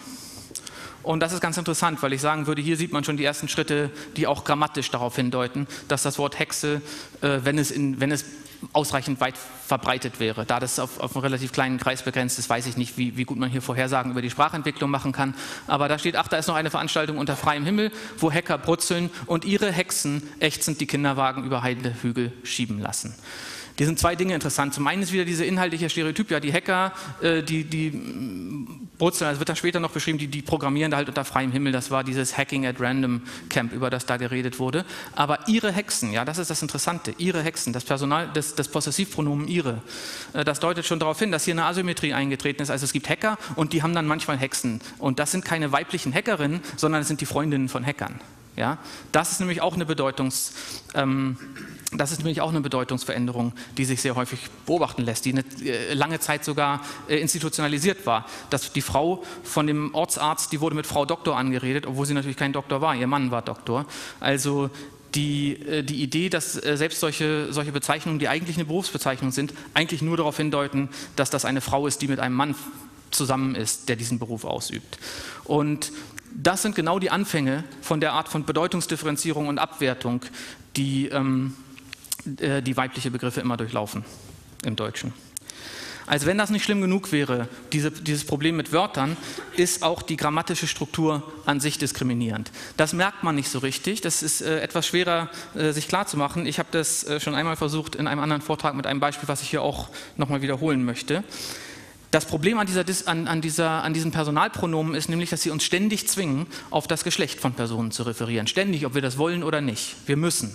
Und das ist ganz interessant, weil ich sagen würde, hier sieht man schon die ersten Schritte, die auch grammatisch darauf hindeuten, dass das Wort Hexe, äh, wenn es, in, wenn es ausreichend weit verbreitet wäre. Da das auf, auf einen relativ kleinen Kreis begrenzt ist, weiß ich nicht, wie, wie gut man hier Vorhersagen über die Sprachentwicklung machen kann. Aber da steht, ach, da ist noch eine Veranstaltung unter freiem Himmel, wo Hacker brutzeln und ihre Hexen ächzend die Kinderwagen über heile Hügel schieben lassen. Hier sind zwei Dinge interessant. Zum einen ist wieder diese inhaltliche Stereotyp, ja, die Hacker, äh, die, die brutzeln, das wird dann später noch beschrieben, die, die programmieren da halt unter freiem Himmel, das war dieses Hacking at Random Camp, über das da geredet wurde. Aber ihre Hexen, ja, das ist das Interessante, ihre Hexen, das Personal, das, das Possessivpronomen ihre, äh, das deutet schon darauf hin, dass hier eine Asymmetrie eingetreten ist. Also es gibt Hacker und die haben dann manchmal Hexen. Und das sind keine weiblichen Hackerinnen, sondern es sind die Freundinnen von Hackern. Ja? Das ist nämlich auch eine Bedeutungs... Ähm, Das ist nämlich auch eine Bedeutungsveränderung, die sich sehr häufig beobachten lässt, die eine äh, lange Zeit sogar äh, institutionalisiert war. Dass die Frau von dem Ortsarzt, die wurde mit Frau Doktor angeredet, obwohl sie natürlich kein Doktor war, ihr Mann war Doktor. Also die, äh, die Idee, dass äh, selbst solche, solche Bezeichnungen, die eigentlich eine Berufsbezeichnung sind, eigentlich nur darauf hindeuten, dass das eine Frau ist, die mit einem Mann zusammen ist, der diesen Beruf ausübt. Und das sind genau die Anfänge von der Art von Bedeutungsdifferenzierung und Abwertung, die ähm, die weibliche Begriffe immer durchlaufen im Deutschen. Also wenn das nicht schlimm genug wäre, diese, dieses Problem mit Wörtern, ist auch die grammatische Struktur an sich diskriminierend. Das merkt man nicht so richtig, das ist äh, etwas schwerer äh, sich klarzumachen. Ich habe das äh, schon einmal versucht in einem anderen Vortrag mit einem Beispiel, was ich hier auch nochmal wiederholen möchte. Das Problem an, dieser, an, an, dieser, an diesen Personalpronomen ist nämlich, dass sie uns ständig zwingen, auf das Geschlecht von Personen zu referieren. Ständig, ob wir das wollen oder nicht. Wir müssen.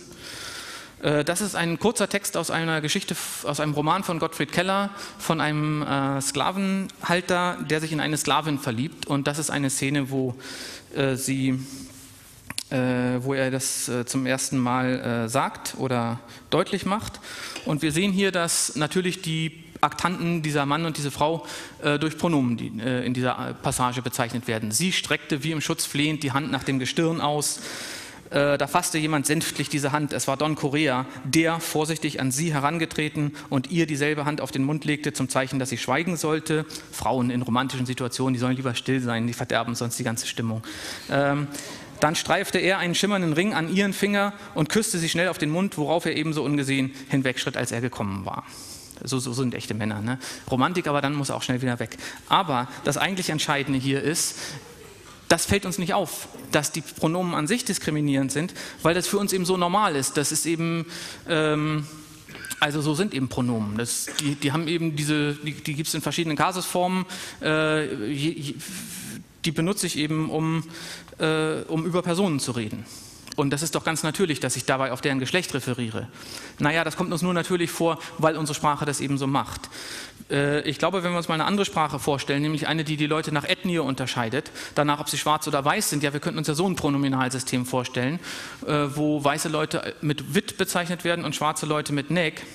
Das ist ein kurzer Text aus einer Geschichte, aus einem Roman von Gottfried Keller, von einem äh, Sklavenhalter, der sich in eine Sklavin verliebt. Und das ist eine Szene, wo, äh, sie, äh, wo er das äh, zum ersten Mal äh, sagt oder deutlich macht. Und wir sehen hier, dass natürlich die Aktanten, dieser Mann und diese Frau, äh, durch Pronomen die, äh, in dieser Passage bezeichnet werden. Sie streckte wie im Schutz flehend die Hand nach dem Gestirn aus. Da fasste jemand sänftlich diese Hand, es war Don Correa, der vorsichtig an sie herangetreten und ihr dieselbe Hand auf den Mund legte, zum Zeichen, dass sie schweigen sollte. Frauen in romantischen Situationen, die sollen lieber still sein, die verderben sonst die ganze Stimmung. Ähm, Dann streifte er einen schimmernden Ring an ihren Finger und küsste sie schnell auf den Mund, worauf er ebenso ungesehen hinwegschritt, als er gekommen war. So, so sind echte Männer, ne? Romantik, aber dann muss er auch schnell wieder weg. Aber das eigentlich Entscheidende hier ist, das fällt uns nicht auf, dass die Pronomen an sich diskriminierend sind, weil das für uns eben so normal ist. Das ist eben, ähm, also so sind eben Pronomen. Das, die, die haben eben diese, die, die gibt es in verschiedenen Kasusformen. Äh, je, je, die benutze ich eben, um, äh, um über Personen zu reden. Und das ist doch ganz natürlich, dass ich dabei auf deren Geschlecht referiere. Naja, das kommt uns nur natürlich vor, weil unsere Sprache das eben so macht. Äh, ich glaube, wenn wir uns mal eine andere Sprache vorstellen, nämlich eine, die die Leute nach Ethnie unterscheidet, danach, ob sie schwarz oder weiß sind, ja, wir könnten uns ja so ein Pronominalsystem vorstellen, äh, wo weiße Leute mit Wit bezeichnet werden und schwarze Leute mit Neg.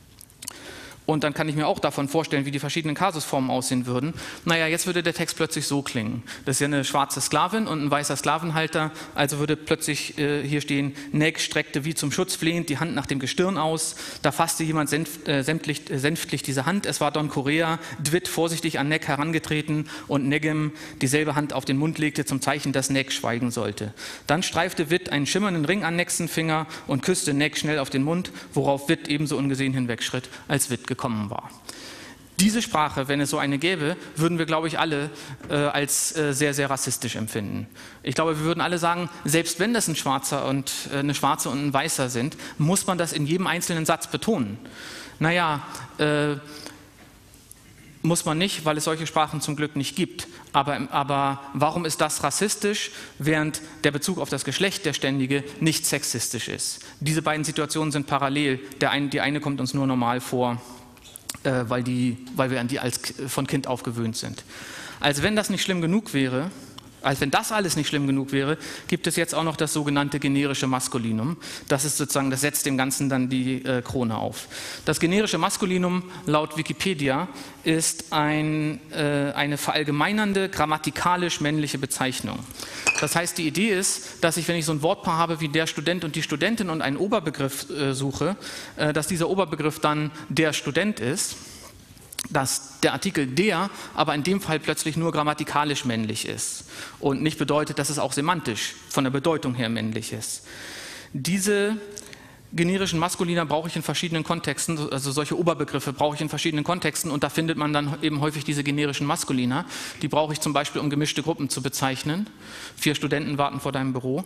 Und dann kann ich mir auch davon vorstellen, wie die verschiedenen Kasusformen aussehen würden. Naja, jetzt würde der Text plötzlich so klingen. Das ist ja eine schwarze Sklavin und ein weißer Sklavenhalter. Also würde plötzlich äh, hier stehen, Neg streckte wie zum Schutz flehend die Hand nach dem Gestirn aus. Da fasste jemand senf, äh, sämtlich, äh, sänftlich diese Hand. Es war Don Correa, Dwitt vorsichtig an Neg herangetreten und Negem dieselbe Hand auf den Mund legte zum Zeichen, dass Neg schweigen sollte. Dann streifte Witt einen schimmernden Ring an Negs Finger und küsste Neg schnell auf den Mund, worauf Witt ebenso ungesehen hinwegschritt, als Witt gekommen war. Diese Sprache, wenn es so eine gäbe, würden wir, glaube ich, alle äh, als äh, sehr, sehr rassistisch empfinden. Ich glaube, wir würden alle sagen, selbst wenn das ein Schwarzer und äh, eine Schwarze und ein Weißer sind, muss man das in jedem einzelnen Satz betonen. Naja, äh, muss man nicht, weil es solche Sprachen zum Glück nicht gibt. Aber, aber warum ist das rassistisch, während der Bezug auf das Geschlecht der Ständige nicht sexistisch ist? Diese beiden Situationen sind parallel. Der eine, die eine kommt uns nur normal vor, äh, weil, die, weil wir an die als von Kind auf gewöhnt sind. Als wenn das nicht schlimm genug wäre, als wenn das alles nicht schlimm genug wäre, gibt es jetzt auch noch das sogenannte generische Maskulinum. Das ist sozusagen, das setzt dem Ganzen dann die äh, Krone auf. Das generische Maskulinum laut Wikipedia ist ein, äh, eine verallgemeinernde, grammatikalisch männliche Bezeichnung. Das heißt, die Idee ist, dass ich, wenn ich so ein Wortpaar habe wie der Student und die Studentin und einen Oberbegriff äh, suche, äh, dass dieser Oberbegriff dann der Student ist, dass der Artikel der aber in dem Fall plötzlich nur grammatikalisch männlich ist und nicht bedeutet, dass es auch semantisch von der Bedeutung her männlich ist. Diese generischen Maskulina brauche ich in verschiedenen Kontexten, also solche Oberbegriffe brauche ich in verschiedenen Kontexten und da findet man dann eben häufig diese generischen Maskulina. Die brauche ich zum Beispiel, um gemischte Gruppen zu bezeichnen. Vier Studenten warten vor deinem Büro.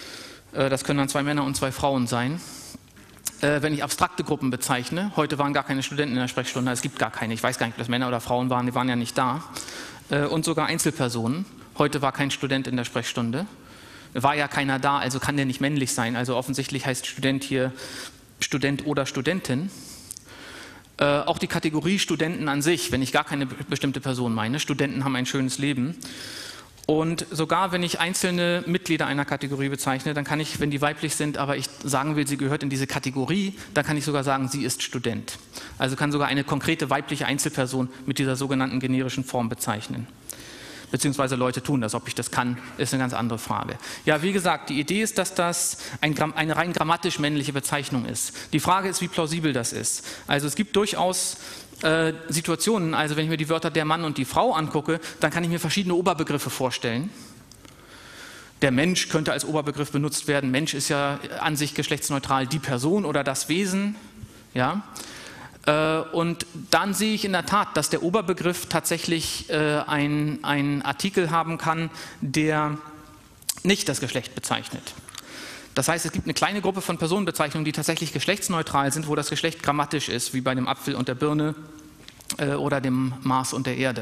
Das können dann zwei Männer und zwei Frauen sein. Wenn ich abstrakte Gruppen bezeichne, heute waren gar keine Studenten in der Sprechstunde, es gibt gar keine, ich weiß gar nicht, ob das Männer oder Frauen waren, die waren ja nicht da. Und sogar Einzelpersonen, heute war kein Student in der Sprechstunde, war ja keiner da, also kann der nicht männlich sein, also offensichtlich heißt Student hier Student oder Studentin. Auch die Kategorie Studenten an sich, wenn ich gar keine bestimmte Person meine, Studenten haben ein schönes Leben. Und sogar wenn ich einzelne Mitglieder einer Kategorie bezeichne, dann kann ich, wenn die weiblich sind, aber ich sagen will, sie gehört in diese Kategorie, dann kann ich sogar sagen, sie ist Student. Also kann sogar eine konkrete weibliche Einzelperson mit dieser sogenannten generischen Form bezeichnen. Beziehungsweise Leute tun das, ob ich das kann, ist eine ganz andere Frage. Ja, wie gesagt, die Idee ist, dass das ein, eine rein grammatisch männliche Bezeichnung ist. Die Frage ist, wie plausibel das ist. Also es gibt durchaus Äh, Situationen, also wenn ich mir die Wörter der Mann und die Frau angucke, dann kann ich mir verschiedene Oberbegriffe vorstellen. Der Mensch könnte als Oberbegriff benutzt werden. Mensch ist ja an sich geschlechtsneutral die Person oder das Wesen. Ja? Äh, und dann sehe ich in der Tat, dass der Oberbegriff tatsächlich äh, einen Artikel haben kann, der nicht das Geschlecht bezeichnet. Das heißt, es gibt eine kleine Gruppe von Personenbezeichnungen, die tatsächlich geschlechtsneutral sind, wo das Geschlecht grammatisch ist, wie bei dem Apfel und der Birne äh, oder dem Mars und der Erde.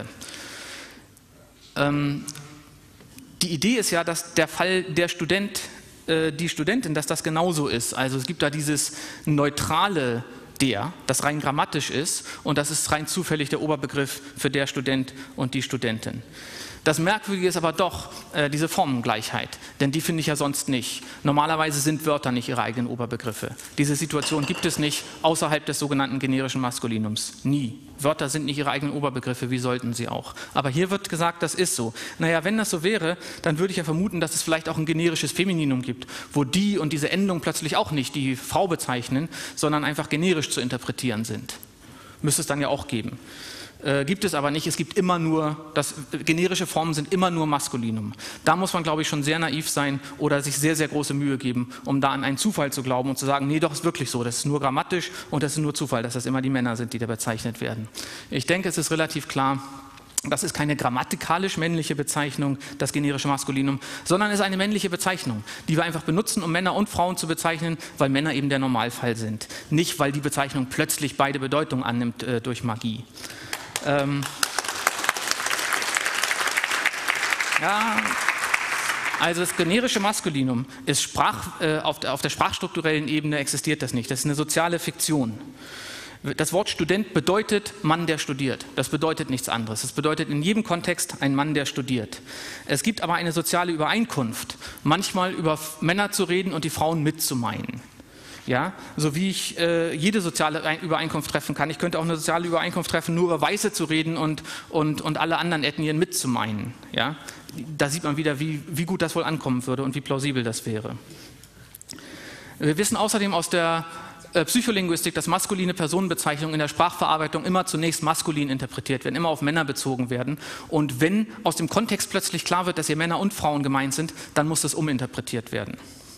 Ähm, die Idee ist ja, dass der Fall der Student, äh, die Studentin, dass das genauso ist. Also es gibt da dieses neutrale der, das rein grammatisch ist und das ist rein zufällig der Oberbegriff für der Student und die Studentin. Das Merkwürdige ist aber doch äh, diese Formengleichheit, denn die finde ich ja sonst nicht. Normalerweise sind Wörter nicht ihre eigenen Oberbegriffe. Diese Situation gibt es nicht außerhalb des sogenannten generischen Maskulinums. Nie. Wörter sind nicht ihre eigenen Oberbegriffe, wie sollten sie auch. Aber hier wird gesagt, das ist so. Naja, wenn das so wäre, dann würde ich ja vermuten, dass es vielleicht auch ein generisches Femininum gibt, wo die und diese Endung plötzlich auch nicht die Frau bezeichnen, sondern einfach generisch zu interpretieren sind. Müsste es dann ja auch geben. Äh, gibt es aber nicht, es gibt immer nur, das, generische Formen sind immer nur Maskulinum. Da muss man, glaube ich, schon sehr naiv sein oder sich sehr, sehr große Mühe geben, um da an einen Zufall zu glauben und zu sagen, nee, doch, ist wirklich so, das ist nur grammatisch und das ist nur Zufall, dass das immer die Männer sind, die da bezeichnet werden. Ich denke, es ist relativ klar, das ist keine grammatikalisch männliche Bezeichnung, das generische Maskulinum, sondern es ist eine männliche Bezeichnung, die wir einfach benutzen, um Männer und Frauen zu bezeichnen, weil Männer eben der Normalfall sind. Nicht, weil die Bezeichnung plötzlich beide Bedeutungen annimmt äh, durch Magie. Ähm ja, also das generische Maskulinum ist Sprach, äh, auf, der, auf der sprachstrukturellen Ebene existiert das nicht. Das ist eine soziale Fiktion. Das Wort Student bedeutet Mann, der studiert. Das bedeutet nichts anderes. Es bedeutet in jedem Kontext ein Mann, der studiert. Es gibt aber eine soziale Übereinkunft, manchmal über Männer zu reden und die Frauen mitzumeinen. Ja, so wie ich äh, jede soziale Übereinkunft treffen kann. Ich könnte auch eine soziale Übereinkunft treffen, nur über Weiße zu reden und, und, und alle anderen Ethnien mitzumeinen. Ja? Da sieht man wieder, wie, wie gut das wohl ankommen würde und wie plausibel das wäre. Wir wissen außerdem aus der äh, Psycholinguistik, dass maskuline Personenbezeichnungen in der Sprachverarbeitung immer zunächst maskulin interpretiert werden, immer auf Männer bezogen werden. Und wenn aus dem Kontext plötzlich klar wird, dass hier Männer und Frauen gemeint sind, dann muss das uminterpretiert werden.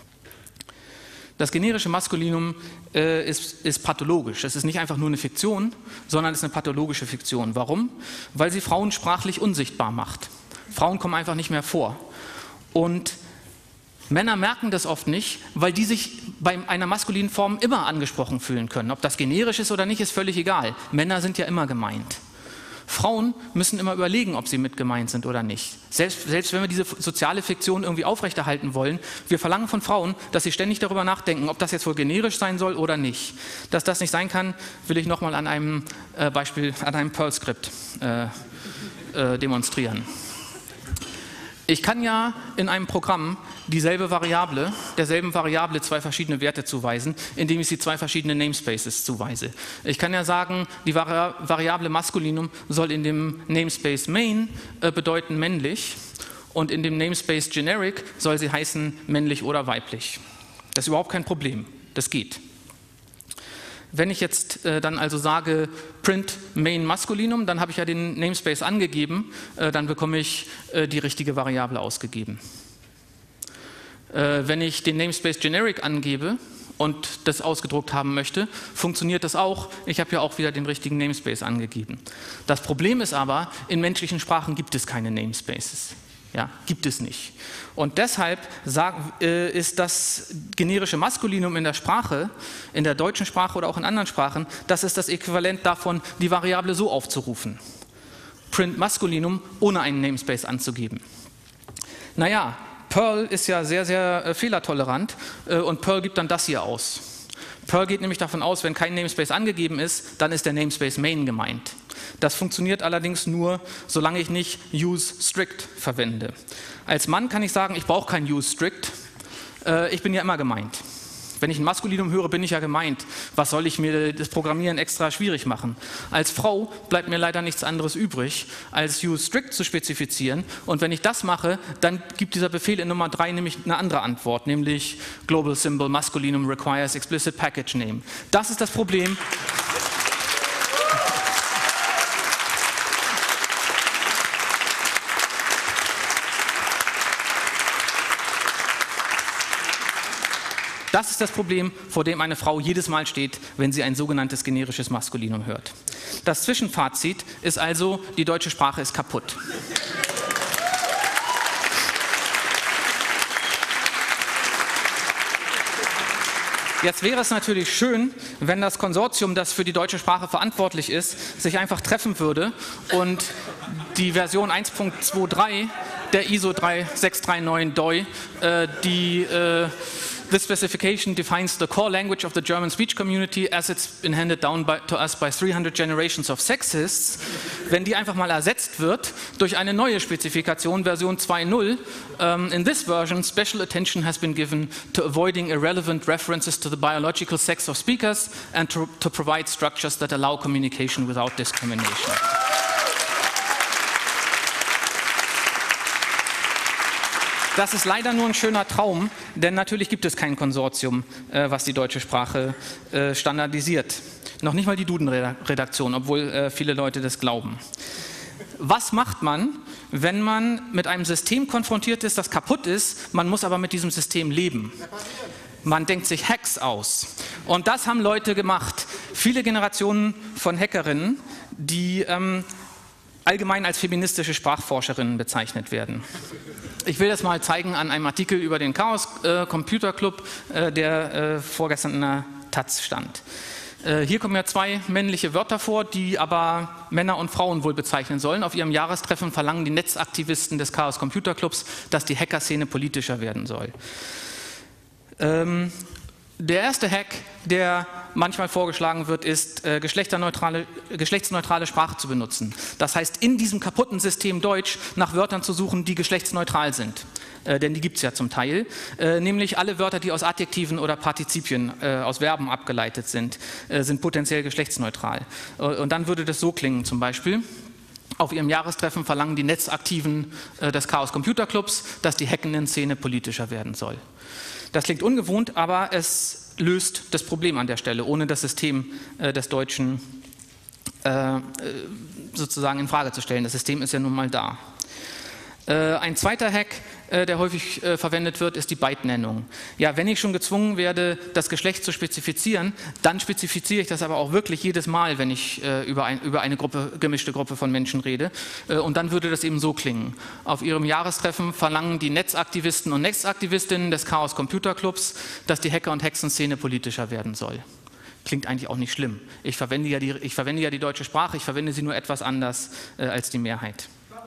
Das generische Maskulinum äh, ist, ist pathologisch. Es ist nicht einfach nur eine Fiktion, sondern es ist eine pathologische Fiktion. Warum? Weil sie Frauen sprachlich unsichtbar macht. Frauen kommen einfach nicht mehr vor. Und Männer merken das oft nicht, weil die sich bei einer maskulinen Form immer angesprochen fühlen können. Ob das generisch ist oder nicht, ist völlig egal. Männer sind ja immer gemeint. Frauen müssen immer überlegen, ob sie mit gemeint sind oder nicht. Selbst, selbst wenn wir diese soziale Fiktion irgendwie aufrechterhalten wollen, wir verlangen von Frauen, dass sie ständig darüber nachdenken, ob das jetzt wohl generisch sein soll oder nicht. Dass das nicht sein kann, will ich nochmal an einem äh, Beispiel, an einem Perl-Skript äh, äh, demonstrieren. Ich kann ja in einem Programm dieselbe Variable, derselben Variable zwei verschiedene Werte zuweisen, indem ich sie zwei verschiedene Namespaces zuweise. Ich kann ja sagen, die Vari Variable Maskulinum soll in dem Namespace Main äh, bedeuten männlich und in dem Namespace Generic soll sie heißen männlich oder weiblich. Das ist überhaupt kein Problem, das geht. Wenn ich jetzt äh, dann also sage print main maskulinum, dann habe ich ja den Namespace angegeben, äh, dann bekomme ich äh, die richtige Variable ausgegeben. Äh, wenn ich den Namespace generic angebe und das ausgedruckt haben möchte, funktioniert das auch. Ich habe ja auch wieder den richtigen Namespace angegeben. Das Problem ist aber, in menschlichen Sprachen gibt es keine Namespaces. Ja, gibt es nicht. Und deshalb sag, äh, ist das generische Maskulinum in der Sprache, in der deutschen Sprache oder auch in anderen Sprachen, das ist das Äquivalent davon, die Variable so aufzurufen. Print Maskulinum, ohne einen Namespace anzugeben. Naja, Perl ist ja sehr, sehr äh, fehlertolerant äh, und Perl gibt dann das hier aus. Perl geht nämlich davon aus, wenn kein Namespace angegeben ist, dann ist der Namespace Main gemeint. Das funktioniert allerdings nur, solange ich nicht useStrict verwende. Als Mann kann ich sagen, ich brauche kein useStrict, äh, ich bin ja immer gemeint. Wenn ich ein Maskulinum höre, bin ich ja gemeint. Was soll ich mir das Programmieren extra schwierig machen? Als Frau bleibt mir leider nichts anderes übrig, als useStrict zu spezifizieren. Und wenn ich das mache, dann gibt dieser Befehl in Nummer drei nämlich eine andere Antwort, nämlich Global Symbol Masculinum requires explicit package name. Das ist das Problem. Das ist das Problem, vor dem eine Frau jedes Mal steht, wenn sie ein sogenanntes generisches Maskulinum hört. Das Zwischenfazit ist also, die deutsche Sprache ist kaputt. Jetzt wäre es natürlich schön, wenn das Konsortium, das für die deutsche Sprache verantwortlich ist, sich einfach treffen würde und die Version eins Punkt zwei Punkt drei der I S O sechs drei neun D O I, äh, die äh, This specification defines the core language of the German speech community as it's been handed down by, to us by three hundred generations of sexists. Wenn die einfach mal ersetzt wird durch eine neue Spezifikation, Version zwei Punkt null, um, in this version special attention has been given to avoiding irrelevant references to the biological sex of speakers and to, to provide structures that allow communication without discrimination. Das ist leider nur ein schöner Traum, denn natürlich gibt es kein Konsortium, äh, was die deutsche Sprache äh, standardisiert. Noch nicht mal die Duden-Redaktion, obwohl äh, viele Leute das glauben. Was macht man, wenn man mit einem System konfrontiert ist, das kaputt ist, man muss aber mit diesem System leben? Man denkt sich Hacks aus. Und das haben Leute gemacht. Viele Generationen von Hackerinnen, die ähm, allgemein als feministische Sprachforscherinnen bezeichnet werden. Ich will das mal zeigen an einem Artikel über den Chaos äh, Computer Club, äh, der äh, vorgestern in der Taz stand. Äh, hier kommen ja zwei männliche Wörter vor, die aber Männer und Frauen wohl bezeichnen sollen. Auf ihrem Jahrestreffen verlangen die Netzaktivisten des Chaos Computer Clubs, dass die Hackerszene politischer werden soll. Ähm, der erste Hack, der manchmal vorgeschlagen wird, ist, äh, geschlechterneutrale, geschlechtsneutrale Sprache zu benutzen. Das heißt, in diesem kaputten System Deutsch nach Wörtern zu suchen, die geschlechtsneutral sind. Äh, denn die gibt es ja zum Teil. Äh, nämlich alle Wörter, die aus Adjektiven oder Partizipien, äh, aus Verben abgeleitet sind, äh, sind potenziell geschlechtsneutral. Äh, und dann würde das so klingen zum Beispiel. Auf ihrem Jahrestreffen verlangen die Netzaktiven äh, des Chaos Computer Clubs, dass die Hackenden-Szene politischer werden soll. Das klingt ungewohnt, aber es löst das Problem an der Stelle, ohne das System äh, des Deutschen äh, sozusagen in Frage zu stellen. Das System ist ja nun mal da. Äh, ein zweiter Hack, äh, der häufig äh, verwendet wird, ist die Byte-Nennung. Ja, wenn ich schon gezwungen werde, das Geschlecht zu spezifizieren, dann spezifiziere ich das aber auch wirklich jedes Mal, wenn ich äh, über, ein, über eine Gruppe, gemischte Gruppe von Menschen rede. Äh, und dann würde das eben so klingen. Auf ihrem Jahrestreffen verlangen die Netzaktivisten und Netzaktivistinnen des Chaos Computer Clubs, dass die Hacker- und Hexenszene politischer werden soll. Klingt eigentlich auch nicht schlimm. Ich verwende ja die, ich verwende ja die deutsche Sprache, ich verwende sie nur etwas anders äh, als die Mehrheit.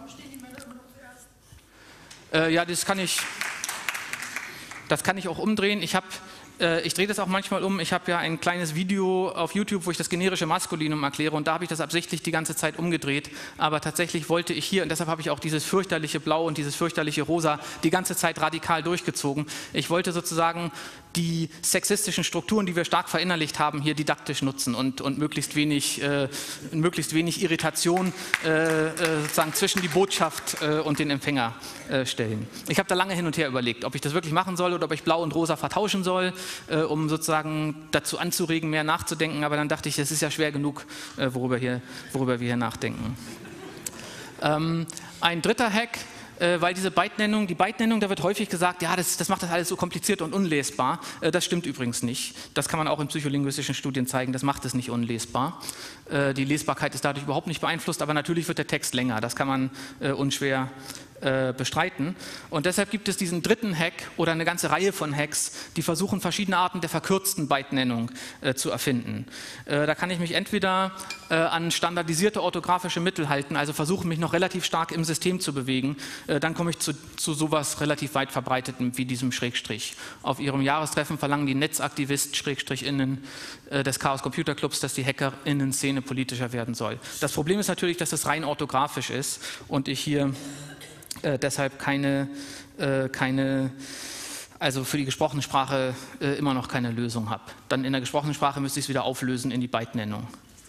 Äh, ja, das kann ich, das kann ich auch umdrehen. Ich, hab, äh, ich drehe das auch manchmal um. Ich habe ja ein kleines Video auf YouTube, wo ich das generische Maskulinum erkläre, und da habe ich das absichtlich die ganze Zeit umgedreht. Aber tatsächlich wollte ich hier, und deshalb habe ich auch dieses fürchterliche Blau und dieses fürchterliche Rosa die ganze Zeit radikal durchgezogen. Ich wollte sozusagen die sexistischen Strukturen, die wir stark verinnerlicht haben, hier didaktisch nutzen und, und möglichst wenig, äh, möglichst wenig Irritation äh, äh, sozusagen zwischen die Botschaft äh, und den Empfänger äh, stellen. Ich habe da lange hin und her überlegt, ob ich das wirklich machen soll oder ob ich Blau und Rosa vertauschen soll, äh, um sozusagen dazu anzuregen, mehr nachzudenken. Aber dann dachte ich, es ist ja schwer genug, äh, worüber, hier, worüber wir hier nachdenken. Ähm, ein dritter Hack, weil diese Byte-Nennung, die Byte-Nennung, da wird häufig gesagt, ja, das, das macht das alles so kompliziert und unlesbar. Das stimmt übrigens nicht. Das kann man auch in psycholinguistischen Studien zeigen, das macht es nicht unlesbar. Die Lesbarkeit ist dadurch überhaupt nicht beeinflusst, aber natürlich wird der Text länger, das kann man unschwer bestreiten. Und deshalb gibt es diesen dritten Hack oder eine ganze Reihe von Hacks, die versuchen, verschiedene Arten der verkürzten Byte-Nennung äh, zu erfinden. Äh, da kann ich mich entweder äh, an standardisierte orthografische Mittel halten, also versuchen, mich noch relativ stark im System zu bewegen. Äh, dann komme ich zu, zu sowas relativ weit verbreitetem wie diesem Schrägstrich. Auf ihrem Jahrestreffen verlangen die Netzaktivist-Innen äh, des Chaos Computer Clubs, dass die Hacker-Innen-Szene politischer werden soll. Das Problem ist natürlich, dass das rein orthografisch ist und ich hier Äh, deshalb keine, äh, keine, also für die gesprochene Sprache äh, immer noch keine Lösung habe. Dann in der gesprochenen Sprache müsste ich es wieder auflösen in die Byte-Nennung.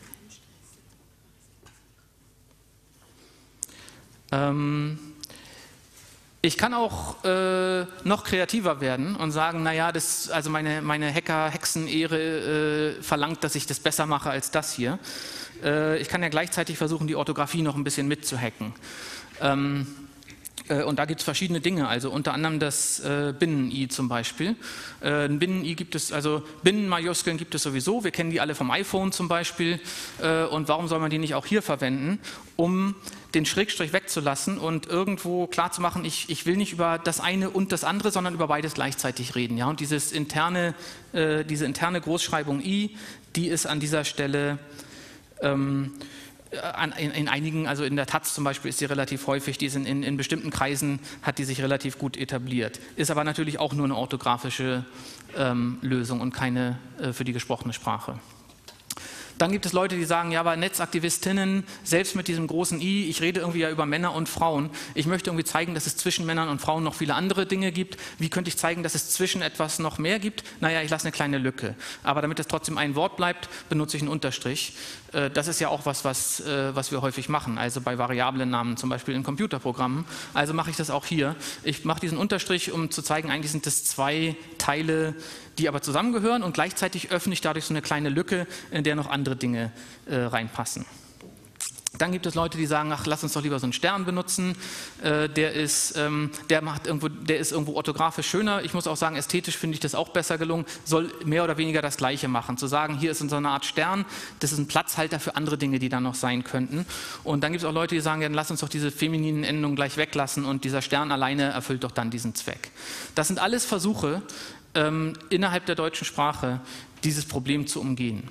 Ähm, ich kann auch äh, noch kreativer werden und sagen, naja, das, also meine, meine Hacker-Hexen-Ehre äh, verlangt, dass ich das besser mache als das hier. Äh, ich kann ja gleichzeitig versuchen, die Orthographie noch ein bisschen mitzuhacken. Ähm, Und da gibt es verschiedene Dinge, also unter anderem das äh, Binnen-I zum Beispiel. Äh, ein Binnen-I gibt es, also Binnen-Majuskeln gibt es sowieso, wir kennen die alle vom iPhone zum Beispiel. Äh, und warum soll man die nicht auch hier verwenden, um den Schrägstrich wegzulassen und irgendwo klarzumachen, ich, ich will nicht über das eine und das andere, sondern über beides gleichzeitig reden. Ja? Und dieses interne, äh, diese interne Großschreibung I, die ist an dieser Stelle ähm, In, in einigen, also in der Taz zum Beispiel ist sie relativ häufig, die sind in, in bestimmten Kreisen hat die sich relativ gut etabliert. Ist aber natürlich auch nur eine orthografische ähm, Lösung und keine äh, für die gesprochene Sprache. Dann gibt es Leute, die sagen, ja, aber Netzaktivistinnen, selbst mit diesem großen I, ich rede irgendwie ja über Männer und Frauen. Ich möchte irgendwie zeigen, dass es zwischen Männern und Frauen noch viele andere Dinge gibt. Wie könnte ich zeigen, dass es zwischen etwas noch mehr gibt? Naja, ich lasse eine kleine Lücke. Aber damit es trotzdem ein Wort bleibt, benutze ich einen Unterstrich. äh, das ist ja auch was, was, äh, was wir häufig machen, also bei Variablennamen, zum Beispiel in Computerprogrammen. Also mache ich das auch hier. Ich mache diesen Unterstrich, um zu zeigen, eigentlich sind das zwei Teile, die aber zusammengehören, und gleichzeitig öffne ich dadurch so eine kleine Lücke, in der noch andere Dinge äh, reinpassen. Dann gibt es Leute, die sagen, ach, lass uns doch lieber so einen Stern benutzen, äh, der, ist, ähm, der, macht irgendwo, der ist irgendwo orthografisch schöner. Ich muss auch sagen, ästhetisch finde ich das auch besser gelungen, soll mehr oder weniger das Gleiche machen. Zu sagen, hier ist so eine Art Stern, das ist ein Platzhalter für andere Dinge, die da noch sein könnten. Und dann gibt es auch Leute, die sagen, ja, dann lass uns doch diese femininen Endungen gleich weglassen und dieser Stern alleine erfüllt doch dann diesen Zweck. Das sind alles Versuche, ähm, innerhalb der deutschen Sprache dieses Problem zu umgehen.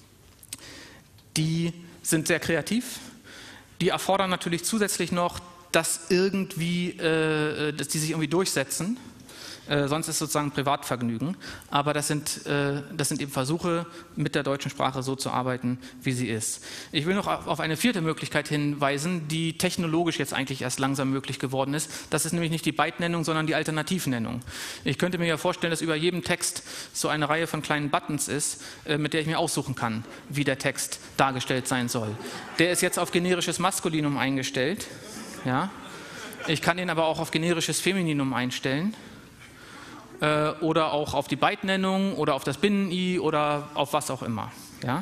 Die sind sehr kreativ. Die erfordern natürlich zusätzlich noch, dass, irgendwie, äh, dass die sich irgendwie durchsetzen. Äh, sonst ist es sozusagen Privatvergnügen. Aber das sind, äh, das sind eben Versuche, mit der deutschen Sprache so zu arbeiten, wie sie ist. Ich will noch auf eine vierte Möglichkeit hinweisen, die technologisch jetzt eigentlich erst langsam möglich geworden ist. Das ist nämlich nicht die Byte-Nennung, sondern die Alternativnennung. Ich könnte mir ja vorstellen, dass über jedem Text so eine Reihe von kleinen Buttons ist, äh, mit der ich mir aussuchen kann, wie der Text dargestellt sein soll. Der ist jetzt auf generisches Maskulinum eingestellt. Ja? Ich kann ihn aber auch auf generisches Femininum einstellen. Oder auch auf die Byte-Nennung oder auf das Binnen-I oder auf was auch immer. Ja?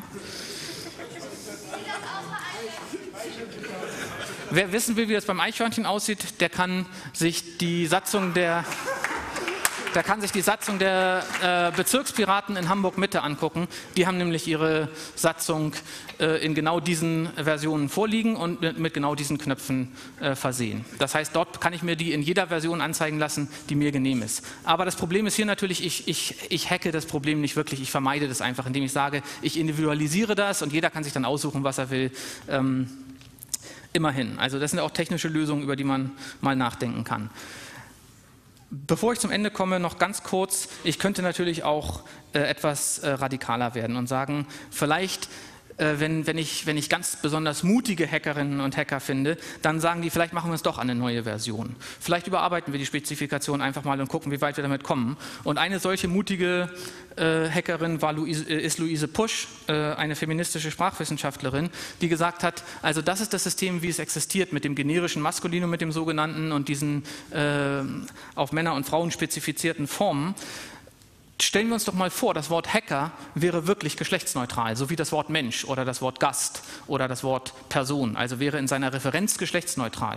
Wer wissen will, wie das beim Eichhörnchen aussieht, der kann sich die Satzung der, der, kann sich die Satzung der äh, Bezirkspiraten in Hamburg-Mitte angucken. Die haben nämlich ihre Satzung äh, in genau diesen Versionen vorliegen und mit, mit genau diesen Knöpfen äh, versehen. Das heißt, dort kann ich mir die in jeder Version anzeigen lassen, die mir genehm ist. Aber das Problem ist hier natürlich, ich, ich, ich hacke das Problem nicht wirklich, ich vermeide das einfach, indem ich sage, ich individualisiere das und jeder kann sich dann aussuchen, was er will. Ähm, immerhin. Also das sind auch technische Lösungen, über die man mal nachdenken kann. Bevor ich zum Ende komme, noch ganz kurz, ich könnte natürlich auch äh, etwas äh, radikaler werden und sagen, vielleicht, äh, wenn, wenn, ich, wenn ich ganz besonders mutige Hackerinnen und Hacker finde, dann sagen die, vielleicht machen wir es doch an eine neue Version. Vielleicht überarbeiten wir die Spezifikation einfach mal und gucken, wie weit wir damit kommen. Und eine solche mutige äh, Hackerin war Luise, äh, ist Luise Pusch, äh, eine feministische Sprachwissenschaftlerin, die gesagt hat, also das ist das System, wie es existiert, mit dem generischen Maskulinum, mit dem sogenannten und diesen äh, auf Männer und Frauen spezifizierten Formen. Stellen wir uns doch mal vor, das Wort Hacker wäre wirklich geschlechtsneutral, so wie das Wort Mensch oder das Wort Gast oder das Wort Person, also wäre in seiner Referenz geschlechtsneutral.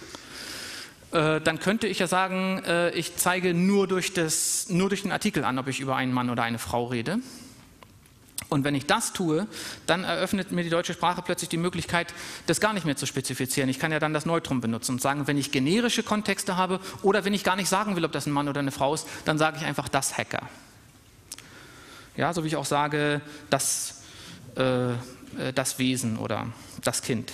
Äh, dann könnte ich ja sagen, äh, ich zeige nur durch, das, nur durch den Artikel an, ob ich über einen Mann oder eine Frau rede. Und wenn ich das tue, dann eröffnet mir die deutsche Sprache plötzlich die Möglichkeit, das gar nicht mehr zu spezifizieren. Ich kann ja dann das Neutrum benutzen und sagen, wenn ich generische Kontexte habe oder wenn ich gar nicht sagen will, ob das ein Mann oder eine Frau ist, dann sage ich einfach das Hacker. Ja, so wie ich auch sage, das, äh, das Wesen oder das Kind.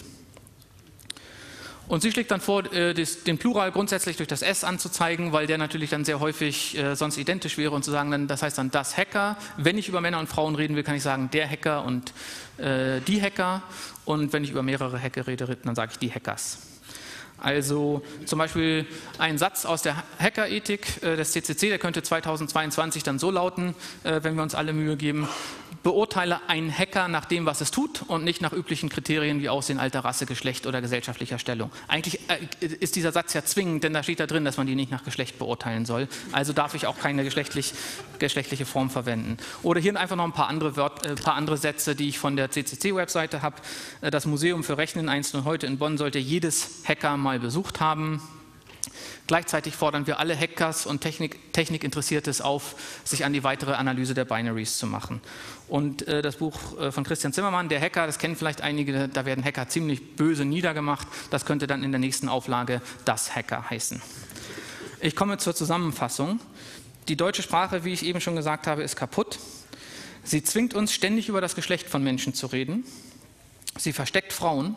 Und sie schlägt dann vor, äh, des, den Plural grundsätzlich durch das S anzuzeigen, weil der natürlich dann sehr häufig äh, sonst identisch wäre und zu sagen, dann, das heißt dann das Hacker. Wenn ich über Männer und Frauen reden will, kann ich sagen der Hacker und äh, die Hacker. Und wenn ich über mehrere Hacker rede, dann sage ich die Hackers. Also zum Beispiel ein Satz aus der Hackerethik äh, des C C C, der könnte zweitausendzweiundzwanzig dann so lauten, äh, wenn wir uns alle Mühe geben: Beurteile einen Hacker nach dem, was es tut und nicht nach üblichen Kriterien wie Aussehen, Alter, Rasse, Geschlecht oder gesellschaftlicher Stellung. Eigentlich äh, ist dieser Satz ja zwingend, denn da steht da drin, dass man die nicht nach Geschlecht beurteilen soll. Also darf ich auch keine geschlechtlich, geschlechtliche Form verwenden. Oder hier einfach noch ein paar andere, Wört, äh, paar andere Sätze, die ich von der C C C-Webseite habe. Äh, das Museum für Rechnen einst und heute in Bonn sollte jedes Hacker mal besucht haben. Gleichzeitig fordern wir alle Hackers und Technik, Technikinteressiertes auf, sich an die weitere Analyse der Binaries zu machen. Und äh, das Buch äh, von Christian Zimmermann, Der Hacker, das kennen vielleicht einige, da werden Hacker ziemlich böse niedergemacht. Das könnte dann in der nächsten Auflage Das Hacker heißen. Ich komme zur Zusammenfassung. Die deutsche Sprache, wie ich eben schon gesagt habe, ist kaputt. Sie zwingt uns ständig über das Geschlecht von Menschen zu reden. Sie versteckt Frauen.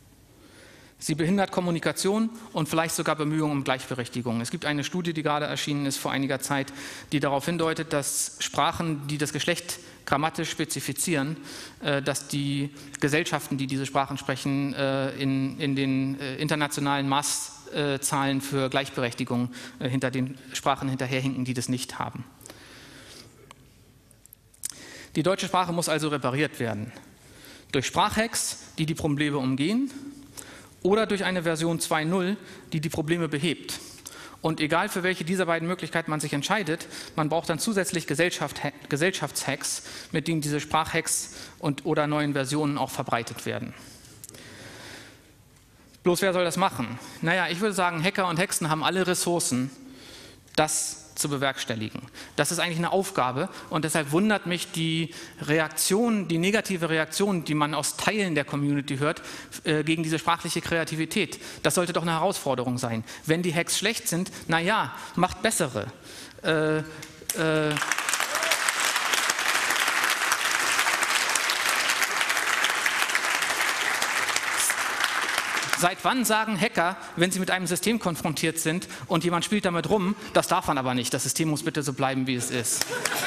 Sie behindert Kommunikation und vielleicht sogar Bemühungen um Gleichberechtigung. Es gibt eine Studie, die gerade erschienen ist vor einiger Zeit, die darauf hindeutet, dass Sprachen, die das Geschlecht grammatisch spezifizieren, dass die Gesellschaften, die diese Sprachen sprechen, in, in den internationalen Maßzahlen für Gleichberechtigung hinter den Sprachen hinterherhinken, die das nicht haben. Die deutsche Sprache muss also repariert werden. Durch Sprachhacks, die die Probleme umgehen, oder durch eine Version zwei Punkt null, die die Probleme behebt. Und egal für welche dieser beiden Möglichkeiten man sich entscheidet, man braucht dann zusätzlich Gesellschaft, Gesellschaftshacks, mit denen diese Sprachhacks und oder neuen Versionen auch verbreitet werden. Bloß wer soll das machen? Naja, ich würde sagen, Hacker und Hexen haben alle Ressourcen, das zu bewerkstelligen. Das ist eigentlich eine Aufgabe und deshalb wundert mich die Reaktion, die negative Reaktion, die man aus Teilen der Community hört, äh, gegen diese sprachliche Kreativität. Das sollte doch eine Herausforderung sein. Wenn die Hacks schlecht sind, naja, macht bessere. Äh, äh, Seit wann sagen Hacker, wenn sie mit einem System konfrontiert sind und jemand spielt damit rum, das darf man aber nicht, das System muss bitte so bleiben, wie es ist.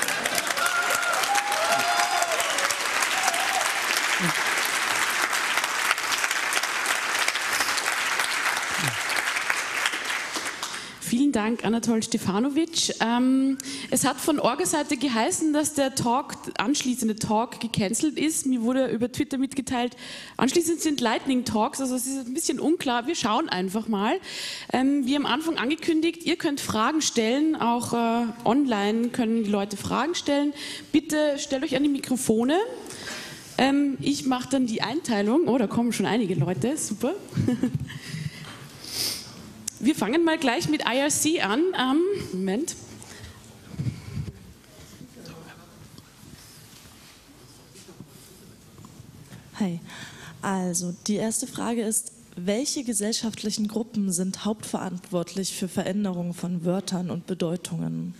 Vielen Dank, Anatol Stefanovic. Ähm, es hat von Orga-Seite geheißen, dass der Talk, anschließende Talk gecancelt ist. Mir wurde über Twitter mitgeteilt, anschließend sind Lightning Talks, also es ist ein bisschen unklar. Wir schauen einfach mal. Ähm, wie am Anfang angekündigt, ihr könnt Fragen stellen, auch äh, online können die Leute Fragen stellen. Bitte stellt euch an die Mikrofone. Ähm, ich mache dann die Einteilung. Oh, da kommen schon einige Leute, super. Wir fangen mal gleich mit I R C an. Ähm, Moment. Hi. Also, die erste Frage ist, welche gesellschaftlichen Gruppen sind hauptverantwortlich für Veränderungen von Wörtern und Bedeutungen?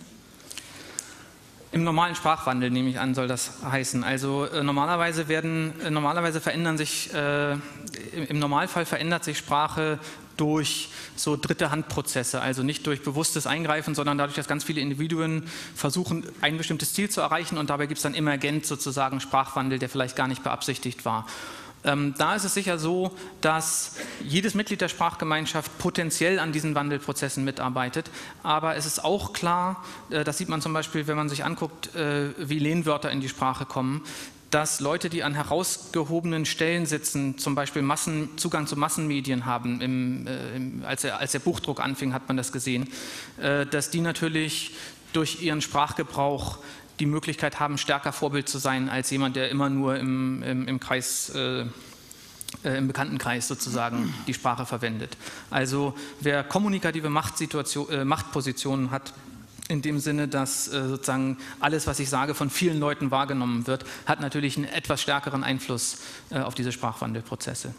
Im normalen Sprachwandel, nehme ich an, soll das heißen. Also äh, normalerweise werden, äh, normalerweise verändern sich, äh, im Normalfall verändert sich Sprache durch so dritte Handprozesse, also nicht durch bewusstes Eingreifen, sondern dadurch, dass ganz viele Individuen versuchen, ein bestimmtes Ziel zu erreichen und dabei gibt es dann emergent sozusagen Sprachwandel, der vielleicht gar nicht beabsichtigt war. Ähm, da ist es sicher so, dass jedes Mitglied der Sprachgemeinschaft potenziell an diesen Wandelprozessen mitarbeitet, aber es ist auch klar, äh, das sieht man zum Beispiel, wenn man sich anguckt, äh, wie Lehnwörter in die Sprache kommen, dass Leute, die an herausgehobenen Stellen sitzen, zum Beispiel Massen, Zugang zu Massenmedien haben, im, äh, im, als, der, als der Buchdruck anfing, hat man das gesehen, äh, dass die natürlich durch ihren Sprachgebrauch die Möglichkeit haben, stärker Vorbild zu sein als jemand, der immer nur im, im, im Kreis, äh, äh, im Bekanntenkreis sozusagen die Sprache verwendet. Also wer kommunikative Machtsituation, äh, Machtpositionen hat, in dem Sinne, dass äh, sozusagen alles, was ich sage, von vielen Leuten wahrgenommen wird, hat natürlich einen etwas stärkeren Einfluss äh, auf diese Sprachwandelprozesse.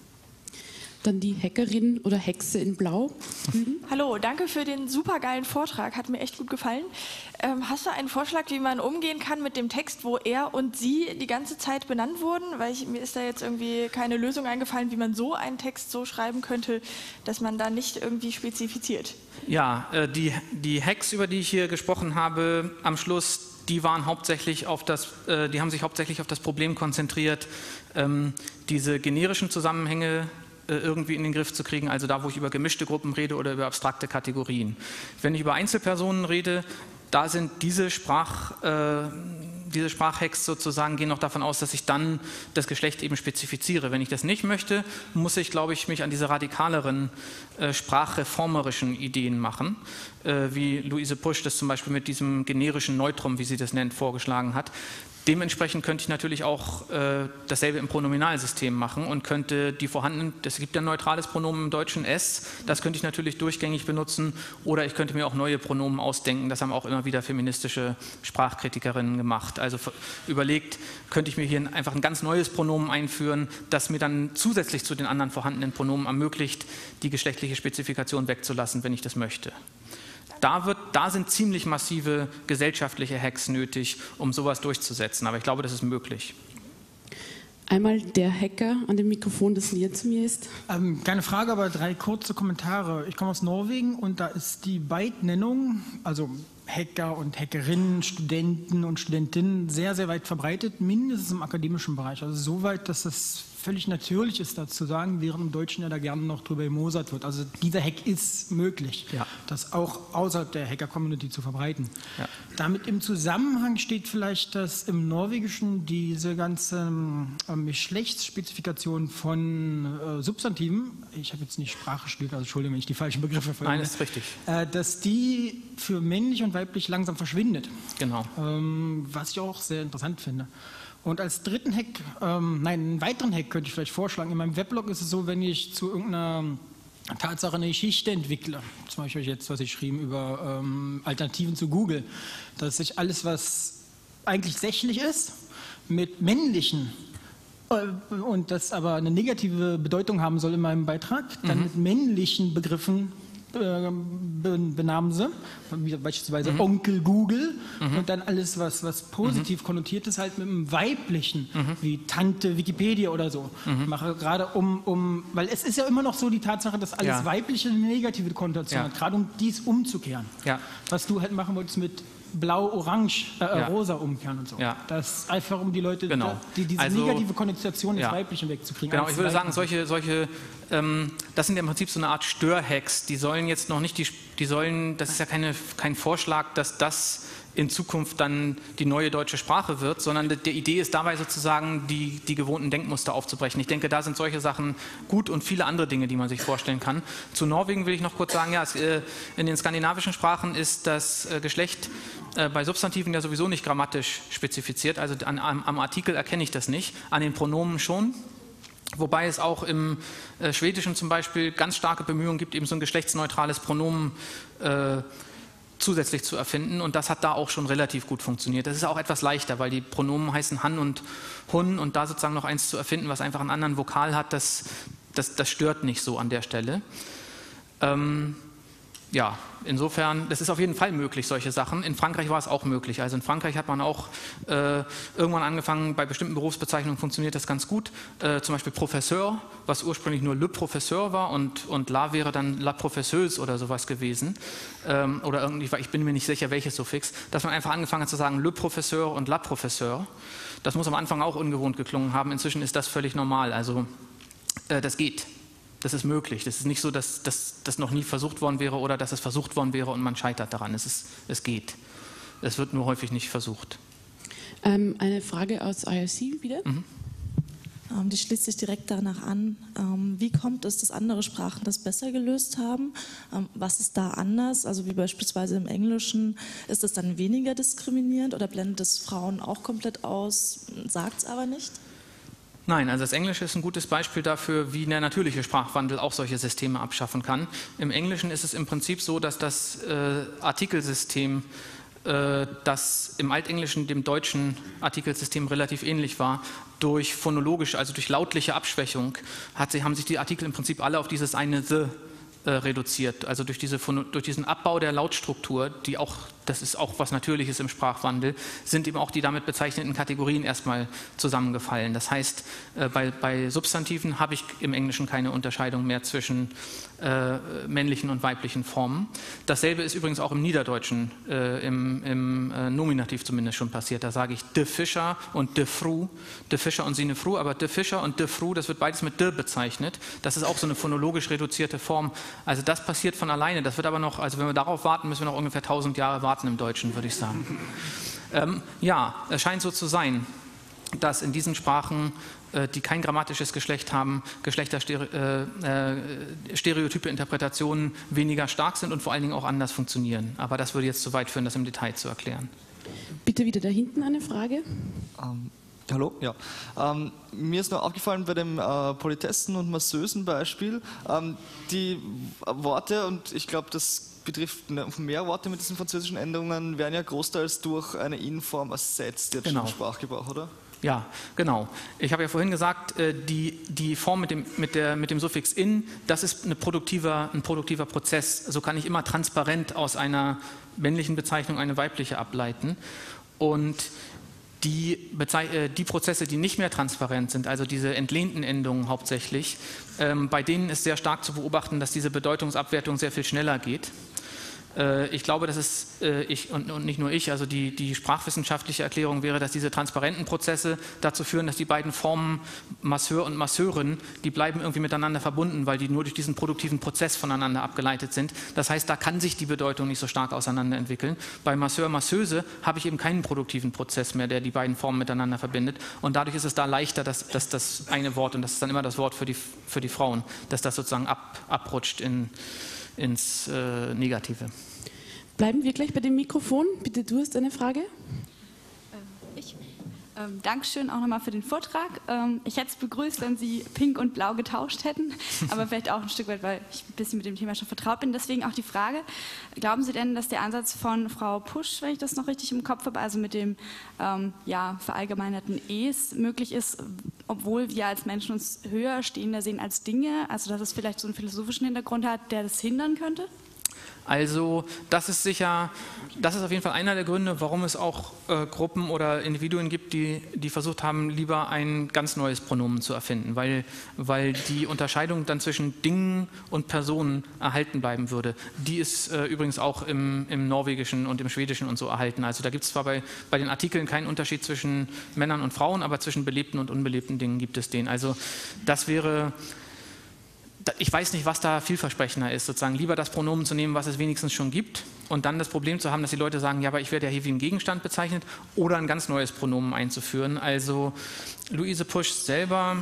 Dann die Hackerin oder Hexe in Blau. Mhm. Hallo, danke für den supergeilen Vortrag, hat mir echt gut gefallen. Ähm, hast du einen Vorschlag, wie man umgehen kann mit dem Text, wo er und sie die ganze Zeit benannt wurden? Weil ich, mir ist da jetzt irgendwie keine Lösung eingefallen, wie man so einen Text so schreiben könnte, dass man da nicht irgendwie spezifiziert. Ja, äh, die, die Hacks, über die ich hier gesprochen habe, am Schluss, die waren hauptsächlich auf das, äh, die haben sich hauptsächlich auf das Problem konzentriert, ähm, diese generischen Zusammenhänge irgendwie in den Griff zu kriegen, also da, wo ich über gemischte Gruppen rede oder über abstrakte Kategorien. Wenn ich über Einzelpersonen rede, da sind diese, Sprach, äh, diese Sprachhacks sozusagen, gehen noch davon aus, dass ich dann das Geschlecht eben spezifiziere. Wenn ich das nicht möchte, muss ich, glaube ich, mich an diese radikaleren äh, sprachreformerischen Ideen machen, äh, wie Luise Pusch das zum Beispiel mit diesem generischen Neutrum, wie sie das nennt, vorgeschlagen hat. Dementsprechend könnte ich natürlich auch äh, dasselbe im Pronominalsystem machen und könnte die vorhandenen, es gibt ja ein neutrales Pronomen im Deutschen S, das könnte ich natürlich durchgängig benutzen oder ich könnte mir auch neue Pronomen ausdenken, das haben auch immer wieder feministische Sprachkritikerinnen gemacht. Also überlegt, könnte ich mir hier einfach ein ganz neues Pronomen einführen, das mir dann zusätzlich zu den anderen vorhandenen Pronomen ermöglicht, die geschlechtliche Spezifikation wegzulassen, wenn ich das möchte. Da, wird, da sind ziemlich massive gesellschaftliche Hacks nötig, um sowas durchzusetzen. Aber ich glaube, das ist möglich. Einmal der Hacker an dem Mikrofon, das näher zu mir ist. Ähm, keine Frage, aber drei kurze Kommentare. Ich komme aus Norwegen und da ist die Byte-Nennung, also Hacker und Hackerinnen, Studenten und Studentinnen, sehr, sehr weit verbreitet, mindestens im akademischen Bereich. Also so weit, dass das völlig natürlich ist, dazu sagen, während im Deutschen ja da gerne noch drüber gemosert wird. Also dieser Hack ist möglich, ja. das auch außerhalb der Hacker-Community zu verbreiten. Ja. Damit im Zusammenhang steht vielleicht, dass im Norwegischen diese ganze ähm, Geschlechtsspezifikation von äh, Substantiven, ich habe jetzt nicht Sprache studiert, also Entschuldigung, wenn ich die falschen Begriffe verwende. Nein, ist richtig. Äh, dass die für männlich und weiblich langsam verschwindet. Genau. Ähm, was ich auch sehr interessant finde. Und als dritten Hack, ähm, nein, einen weiteren Hack könnte ich vielleicht vorschlagen. In meinem Weblog ist es so, wenn ich zu irgendeiner Tatsache eine Geschichte entwickle, zum Beispiel jetzt, was ich geschrieben über ähm, Alternativen zu Google, dass ich alles, was eigentlich sächlich ist, mit männlichen äh, und das aber eine negative Bedeutung haben soll in meinem Beitrag, dann mhm. mit männlichen Begriffen benamen sie, wie beispielsweise mhm. Onkel Google mhm. und dann alles, was, was positiv mhm. konnotiert ist, halt mit einem weiblichen, mhm. wie Tante Wikipedia oder so. Mhm. Mache gerade um, um, weil es ist ja immer noch so die Tatsache, dass alles ja. weibliche eine negative Konnotation ja. hat, gerade um dies umzukehren. Ja. Was du halt machen wolltest mit Blau, Orange, äh, ja. Rosa umkehren und so. Ja. Das ist einfach, um die Leute, genau. die, diese also, negative Konnotation ja. des Weiblichen wegzukriegen. Genau, ich würde sagen, solche, solche ähm, das sind ja im Prinzip so eine Art Störhacks. Die sollen jetzt noch nicht, die, die sollen, das ist ja keine, kein Vorschlag, dass das in Zukunft dann die neue deutsche Sprache wird, sondern die Idee ist dabei sozusagen, die, die gewohnten Denkmuster aufzubrechen. Ich denke, da sind solche Sachen gut und viele andere Dinge, die man sich vorstellen kann. Zu Norwegen will ich noch kurz sagen, ja, es, äh, in den skandinavischen Sprachen ist das äh, Geschlecht äh, bei Substantiven ja sowieso nicht grammatisch spezifiziert, also an, am, am Artikel erkenne ich das nicht, an den Pronomen schon. Wobei es auch im äh, Schwedischen zum Beispiel ganz starke Bemühungen gibt, eben so ein geschlechtsneutrales Pronomen äh, zusätzlich zu erfinden, und das hat da auch schon relativ gut funktioniert. Das ist auch etwas leichter, weil die Pronomen heißen Han und Hun, und da sozusagen noch eins zu erfinden, was einfach einen anderen Vokal hat, das, das, das stört nicht so an der Stelle. Ähm, ja, insofern, das ist auf jeden Fall möglich, solche Sachen. In Frankreich war es auch möglich. Also in Frankreich hat man auch äh, irgendwann angefangen, bei bestimmten Berufsbezeichnungen funktioniert das ganz gut. Äh, zum Beispiel Professeur, was ursprünglich nur Le Professeur war, und, und La wäre dann La Professeuse oder sowas gewesen. Ähm, oder irgendwie, ich bin mir nicht sicher, welches Suffix. Dass man einfach angefangen hat zu sagen Le Professeur und La Professeur. Das muss am Anfang auch ungewohnt geklungen haben. Inzwischen ist das völlig normal. Also äh, das geht. Das ist möglich. Das ist nicht so, dass das noch nie versucht worden wäre oder dass es versucht worden wäre und man scheitert daran. Es, ist, es geht. Es wird nur häufig nicht versucht. Ähm, eine Frage aus I R C wieder. Mhm. Ähm, die schließt sich direkt danach an. Ähm, wie kommt es, dass andere Sprachen das besser gelöst haben? Ähm, was ist da anders? Also wie beispielsweise im Englischen, ist es dann weniger diskriminierend oder blendet es Frauen auch komplett aus, sagt es aber nicht? Nein, also das Englische ist ein gutes Beispiel dafür, wie der natürliche Sprachwandel auch solche Systeme abschaffen kann. Im Englischen ist es im Prinzip so, dass das äh, Artikelsystem, äh, das im Altenglischen dem deutschen Artikelsystem relativ ähnlich war, durch phonologische, also durch lautliche Abschwächung, hat, haben sich die Artikel im Prinzip alle auf dieses eine The äh, reduziert. Also durch, diese, durch diesen Abbau der Lautstruktur, die auch, das ist auch was Natürliches im Sprachwandel, sind eben auch die damit bezeichneten Kategorien erstmal zusammengefallen. Das heißt, äh, bei, bei Substantiven habe ich im Englischen keine Unterscheidung mehr zwischen äh, männlichen und weiblichen Formen. Dasselbe ist übrigens auch im Niederdeutschen, äh, im, im äh, Nominativ zumindest schon passiert. Da sage ich de Fischer und de Fru, de Fischer und sine Fru, aber de Fischer und de Fru, das wird beides mit de bezeichnet. Das ist auch so eine phonologisch reduzierte Form. Also das passiert von alleine. Das wird aber noch, also wenn wir darauf warten, müssen wir noch ungefähr tausend Jahre warten im Deutschen, würde ich sagen. Ähm, ja, es scheint so zu sein, dass in diesen Sprachen, äh, die kein grammatisches Geschlecht haben, Geschlechterstereotype äh, äh, Interpretationen weniger stark sind und vor allen Dingen auch anders funktionieren. Aber das würde jetzt zu weit führen, das im Detail zu erklären. Bitte wieder da hinten eine Frage. Um. Hallo, ja. Ähm, mir ist noch aufgefallen bei dem äh, Politessen und Masseusen Beispiel, ähm, die Worte, und ich glaube, das betrifft mehr Worte mit diesen französischen Änderungen, werden ja großteils durch eine In-Form ersetzt, jetzt genau. Schon im Sprachgebrauch, oder? Ja, genau. Ich habe ja vorhin gesagt, die, die Form mit dem, mit, der, mit dem Suffix in, das ist eine produktiver, ein produktiver Prozess. So kann ich immer transparent aus einer männlichen Bezeichnung eine weibliche ableiten. Und Die, die Prozesse, die nicht mehr transparent sind, also diese entlehnten Endungen hauptsächlich, ähm, bei denen ist sehr stark zu beobachten, dass diese Bedeutungsabwertung sehr viel schneller geht. Äh, ich glaube, dass es, äh, ich und, und nicht nur ich, also die, die sprachwissenschaftliche Erklärung wäre, dass diese transparenten Prozesse dazu führen, dass die beiden Formen Masseur und Masseurin, die bleiben irgendwie miteinander verbunden, weil die nur durch diesen produktiven Prozess voneinander abgeleitet sind. Das heißt, da kann sich die Bedeutung nicht so stark auseinander entwickeln. Bei Masseur, Masseuse habe ich eben keinen produktiven Prozess mehr, der die beiden Formen miteinander verbindet. Und dadurch ist es da leichter, dass, dass das eine Wort, und das ist dann immer das Wort für die, für die Frauen, dass das sozusagen ab, abrutscht in, ins äh, Negative. Bleiben wir gleich bei dem Mikrofon. Bitte, du hast eine Frage. Ich. Ähm, Dankeschön auch nochmal für den Vortrag. Ähm, ich hätte es begrüßt, wenn Sie Pink und Blau getauscht hätten, aber vielleicht auch ein Stück weit, weil ich ein bisschen mit dem Thema schon vertraut bin. Deswegen auch die Frage, glauben Sie denn, dass der Ansatz von Frau Pusch, wenn ich das noch richtig im Kopf habe, also mit dem ähm, ja, verallgemeinerten Es möglich ist, obwohl wir als Menschen uns höher stehender sehen als Dinge, also dass es vielleicht so einen philosophischen Hintergrund hat, der das hindern könnte? Also das ist sicher, das ist auf jeden Fall einer der Gründe, warum es auch äh, Gruppen oder Individuen gibt, die, die versucht haben, lieber ein ganz neues Pronomen zu erfinden, weil, weil die Unterscheidung dann zwischen Dingen und Personen erhalten bleiben würde. Die ist äh, übrigens auch im, im Norwegischen und im Schwedischen und so erhalten. Also da gibt es zwar bei, bei den Artikeln keinen Unterschied zwischen Männern und Frauen, aber zwischen belebten und unbelebten Dingen gibt es den. Also das wäre... Ich weiß nicht, was da vielversprechender ist, sozusagen lieber das Pronomen zu nehmen, was es wenigstens schon gibt und dann das Problem zu haben, dass die Leute sagen, ja, aber ich werde ja hier wie ein Gegenstand bezeichnet, oder ein ganz neues Pronomen einzuführen. Also Louise Pusch selber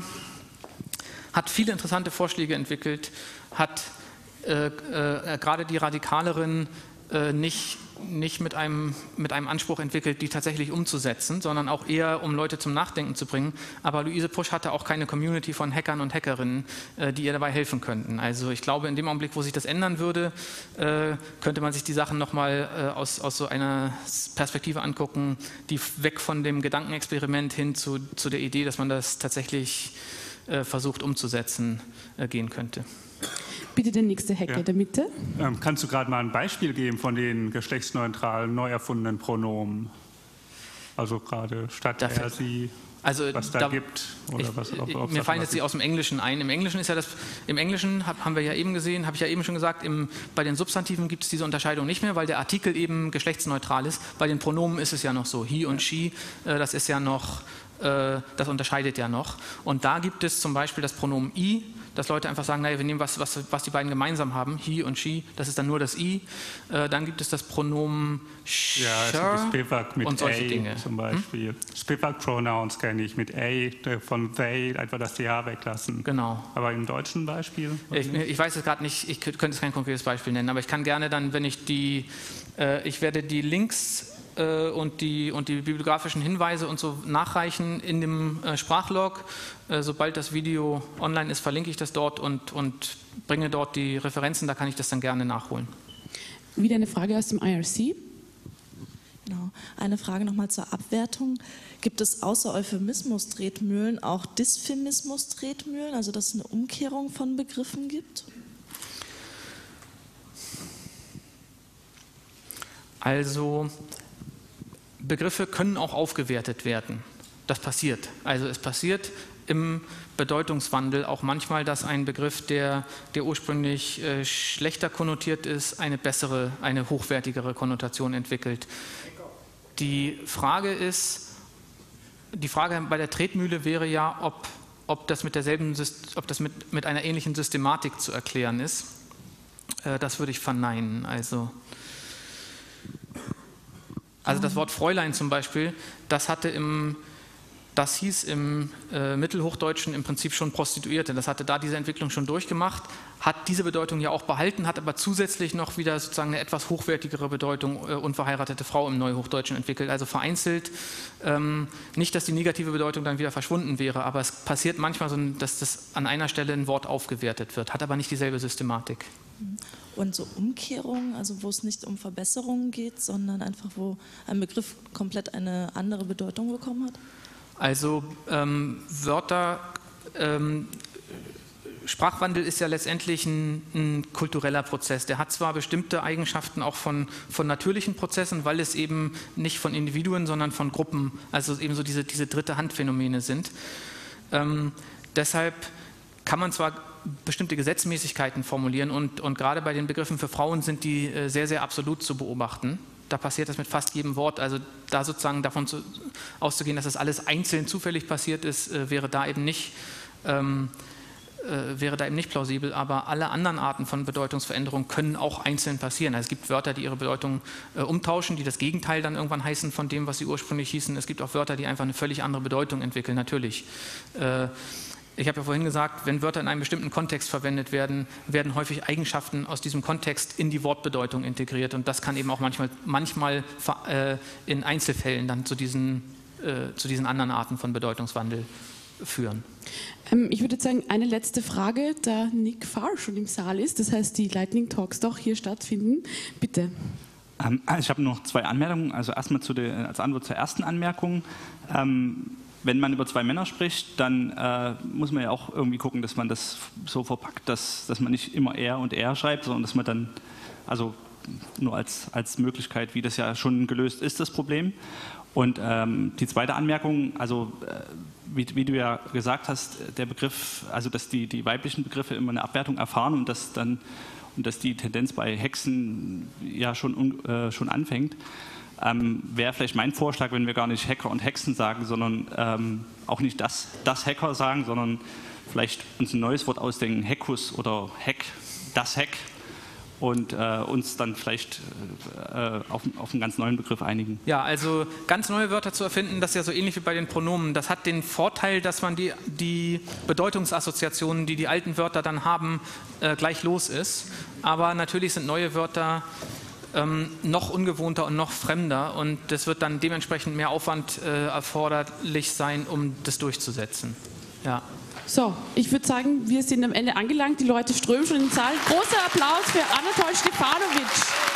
hat viele interessante Vorschläge entwickelt, hat äh, äh, gerade die Radikaleren äh, nicht, nicht mit einem, mit einem Anspruch entwickelt, die tatsächlich umzusetzen, sondern auch eher, um Leute zum Nachdenken zu bringen. Aber Louise Pusch hatte auch keine Community von Hackern und Hackerinnen, äh, die ihr dabei helfen könnten. Also ich glaube, in dem Augenblick, wo sich das ändern würde, äh, könnte man sich die Sachen nochmal äh, aus, aus so einer Perspektive angucken, die weg von dem Gedankenexperiment hin zu, zu der Idee, dass man das tatsächlich äh, versucht umzusetzen, äh, gehen könnte. Bitte der nächste Hacker Ja. in der Mitte. Ähm, kannst du gerade mal ein Beispiel geben von den geschlechtsneutralen, neu erfundenen Pronomen? Also gerade statt Da er, fällt- sie, Also was da, da gibt? Oder Ich, was, ob, ob mir das fallen was jetzt die gibt. aus dem Englischen ein. Im Englischen ist ja das, im Englischen hab, haben wir ja eben gesehen, habe ich ja eben schon gesagt, im, bei den Substantiven gibt es diese Unterscheidung nicht mehr, weil der Artikel eben geschlechtsneutral ist. Bei den Pronomen ist es ja noch so. He und she, äh, das ist ja noch, äh, das unterscheidet ja noch. Und da gibt es zum Beispiel das Pronomen I, dass Leute einfach sagen, naja, wir nehmen was, was, was die beiden gemeinsam haben, he und she, das ist dann nur das I. Äh, dann gibt es das Pronomen sh Ja, also Spivak mit und solche A Dinge. zum Beispiel. Hm? Spivak-Pronouns kenne ich mit A, von they, einfach das T H weglassen. Genau. Aber im deutschen Beispiel? Ich, ich weiß es gerade nicht, ich könnte es kein konkretes Beispiel nennen, aber ich kann gerne dann, wenn ich die, äh, ich werde die Links äh, und, die, und die bibliografischen Hinweise und so nachreichen in dem äh, Sprachlog. Äh, sobald das Video online ist, verlinke ich das dort und, und bringe dort die Referenzen, da kann ich das dann gerne nachholen. Wieder eine Frage aus dem I R C. Genau. Eine Frage nochmal zur Abwertung. Gibt es außer Euphemismus-Tretmühlen auch Dysphemismus-Tretmühlen, also dass es eine Umkehrung von Begriffen gibt? Also Begriffe können auch aufgewertet werden. Das passiert. Also es passiert im Bedeutungswandel auch manchmal, dass ein Begriff, der, der ursprünglich äh, schlechter konnotiert ist, eine bessere, eine hochwertigere Konnotation entwickelt. Die Frage ist, die Frage bei der Tretmühle wäre ja, ob, ob das mit derselben, ob das mit, mit einer ähnlichen Systematik zu erklären ist. Äh, das würde ich verneinen. Also Also das Wort Fräulein zum Beispiel, das hatte im, das hieß im äh, Mittelhochdeutschen im Prinzip schon Prostituierte. Das hatte da diese Entwicklung schon durchgemacht, hat diese Bedeutung ja auch behalten, hat aber zusätzlich noch wieder sozusagen eine etwas hochwertigere Bedeutung äh, unverheiratete Frau im Neuhochdeutschen entwickelt. Also vereinzelt, ähm, nicht, dass die negative Bedeutung dann wieder verschwunden wäre, aber es passiert manchmal so, dass das an einer Stelle ein Wort aufgewertet wird, hat aber nicht dieselbe Systematik. Und so Umkehrungen, also wo es nicht um Verbesserungen geht, sondern einfach, wo ein Begriff komplett eine andere Bedeutung bekommen hat? Also ähm, Wörter, ähm, Sprachwandel ist ja letztendlich ein, ein kultureller Prozess. Der hat zwar bestimmte Eigenschaften auch von, von natürlichen Prozessen, weil es eben nicht von Individuen, sondern von Gruppen, also eben so diese, diese dritte Handphänomene sind. Ähm, deshalb kann man zwar bestimmte Gesetzmäßigkeiten formulieren und, und gerade bei den Begriffen für Frauen sind die äh, sehr, sehr absolut zu beobachten. Da passiert das mit fast jedem Wort. Also da sozusagen davon zu, auszugehen, dass das alles einzeln zufällig passiert ist, äh, wäre da eben nicht ähm, äh, wäre da eben nicht plausibel. Aber alle anderen Arten von Bedeutungsveränderungen können auch einzeln passieren. Also es gibt Wörter, die ihre Bedeutung äh, umtauschen, die das Gegenteil dann irgendwann heißen von dem, was sie ursprünglich hießen. Es gibt auch Wörter, die einfach eine völlig andere Bedeutung entwickeln, natürlich. Äh, Ich habe ja vorhin gesagt, wenn Wörter in einem bestimmten Kontext verwendet werden, werden häufig Eigenschaften aus diesem Kontext in die Wortbedeutung integriert und das kann eben auch manchmal, manchmal äh, in Einzelfällen dann zu diesen, äh, zu diesen anderen Arten von Bedeutungswandel führen. Ähm, ich würde jetzt sagen, eine letzte Frage, da Nick Farr schon im Saal ist, das heißt, die Lightning Talks doch hier stattfinden. Bitte. Ähm, ich habe noch zwei Anmerkungen. Also erstmal zu der, als Antwort zur ersten Anmerkung. Ähm, Wenn man über zwei Männer spricht, dann äh, muss man ja auch irgendwie gucken, dass man das so verpackt, dass, dass man nicht immer er und er schreibt, sondern dass man dann, also nur als, als Möglichkeit, wie das ja schon gelöst ist, das Problem. Und ähm, die zweite Anmerkung, also äh, wie, wie du ja gesagt hast, der Begriff, also dass die, die weiblichen Begriffe immer eine Abwertung erfahren und dass dann und dass die Tendenz bei Hexen ja schon, äh, schon anfängt. Ähm, wäre vielleicht mein Vorschlag, wenn wir gar nicht Hacker und Hexen sagen, sondern ähm, auch nicht das, das Hacker sagen, sondern vielleicht uns ein neues Wort ausdenken, Hackus oder Hack, das Hack und äh, uns dann vielleicht äh, auf, auf einen ganz neuen Begriff einigen. Ja, also ganz neue Wörter zu erfinden, das ist ja so ähnlich wie bei den Pronomen. Das hat den Vorteil, dass man die, die Bedeutungsassoziationen, die die alten Wörter dann haben, äh, gleich los ist. Aber natürlich sind neue Wörter Ähm, noch ungewohnter und noch fremder und es wird dann dementsprechend mehr Aufwand äh, erforderlich sein, um das durchzusetzen. Ja. So, ich würde sagen, wir sind am Ende angelangt, die Leute strömen schon in den Saal. Großer Applaus für Anatol Stefanovic.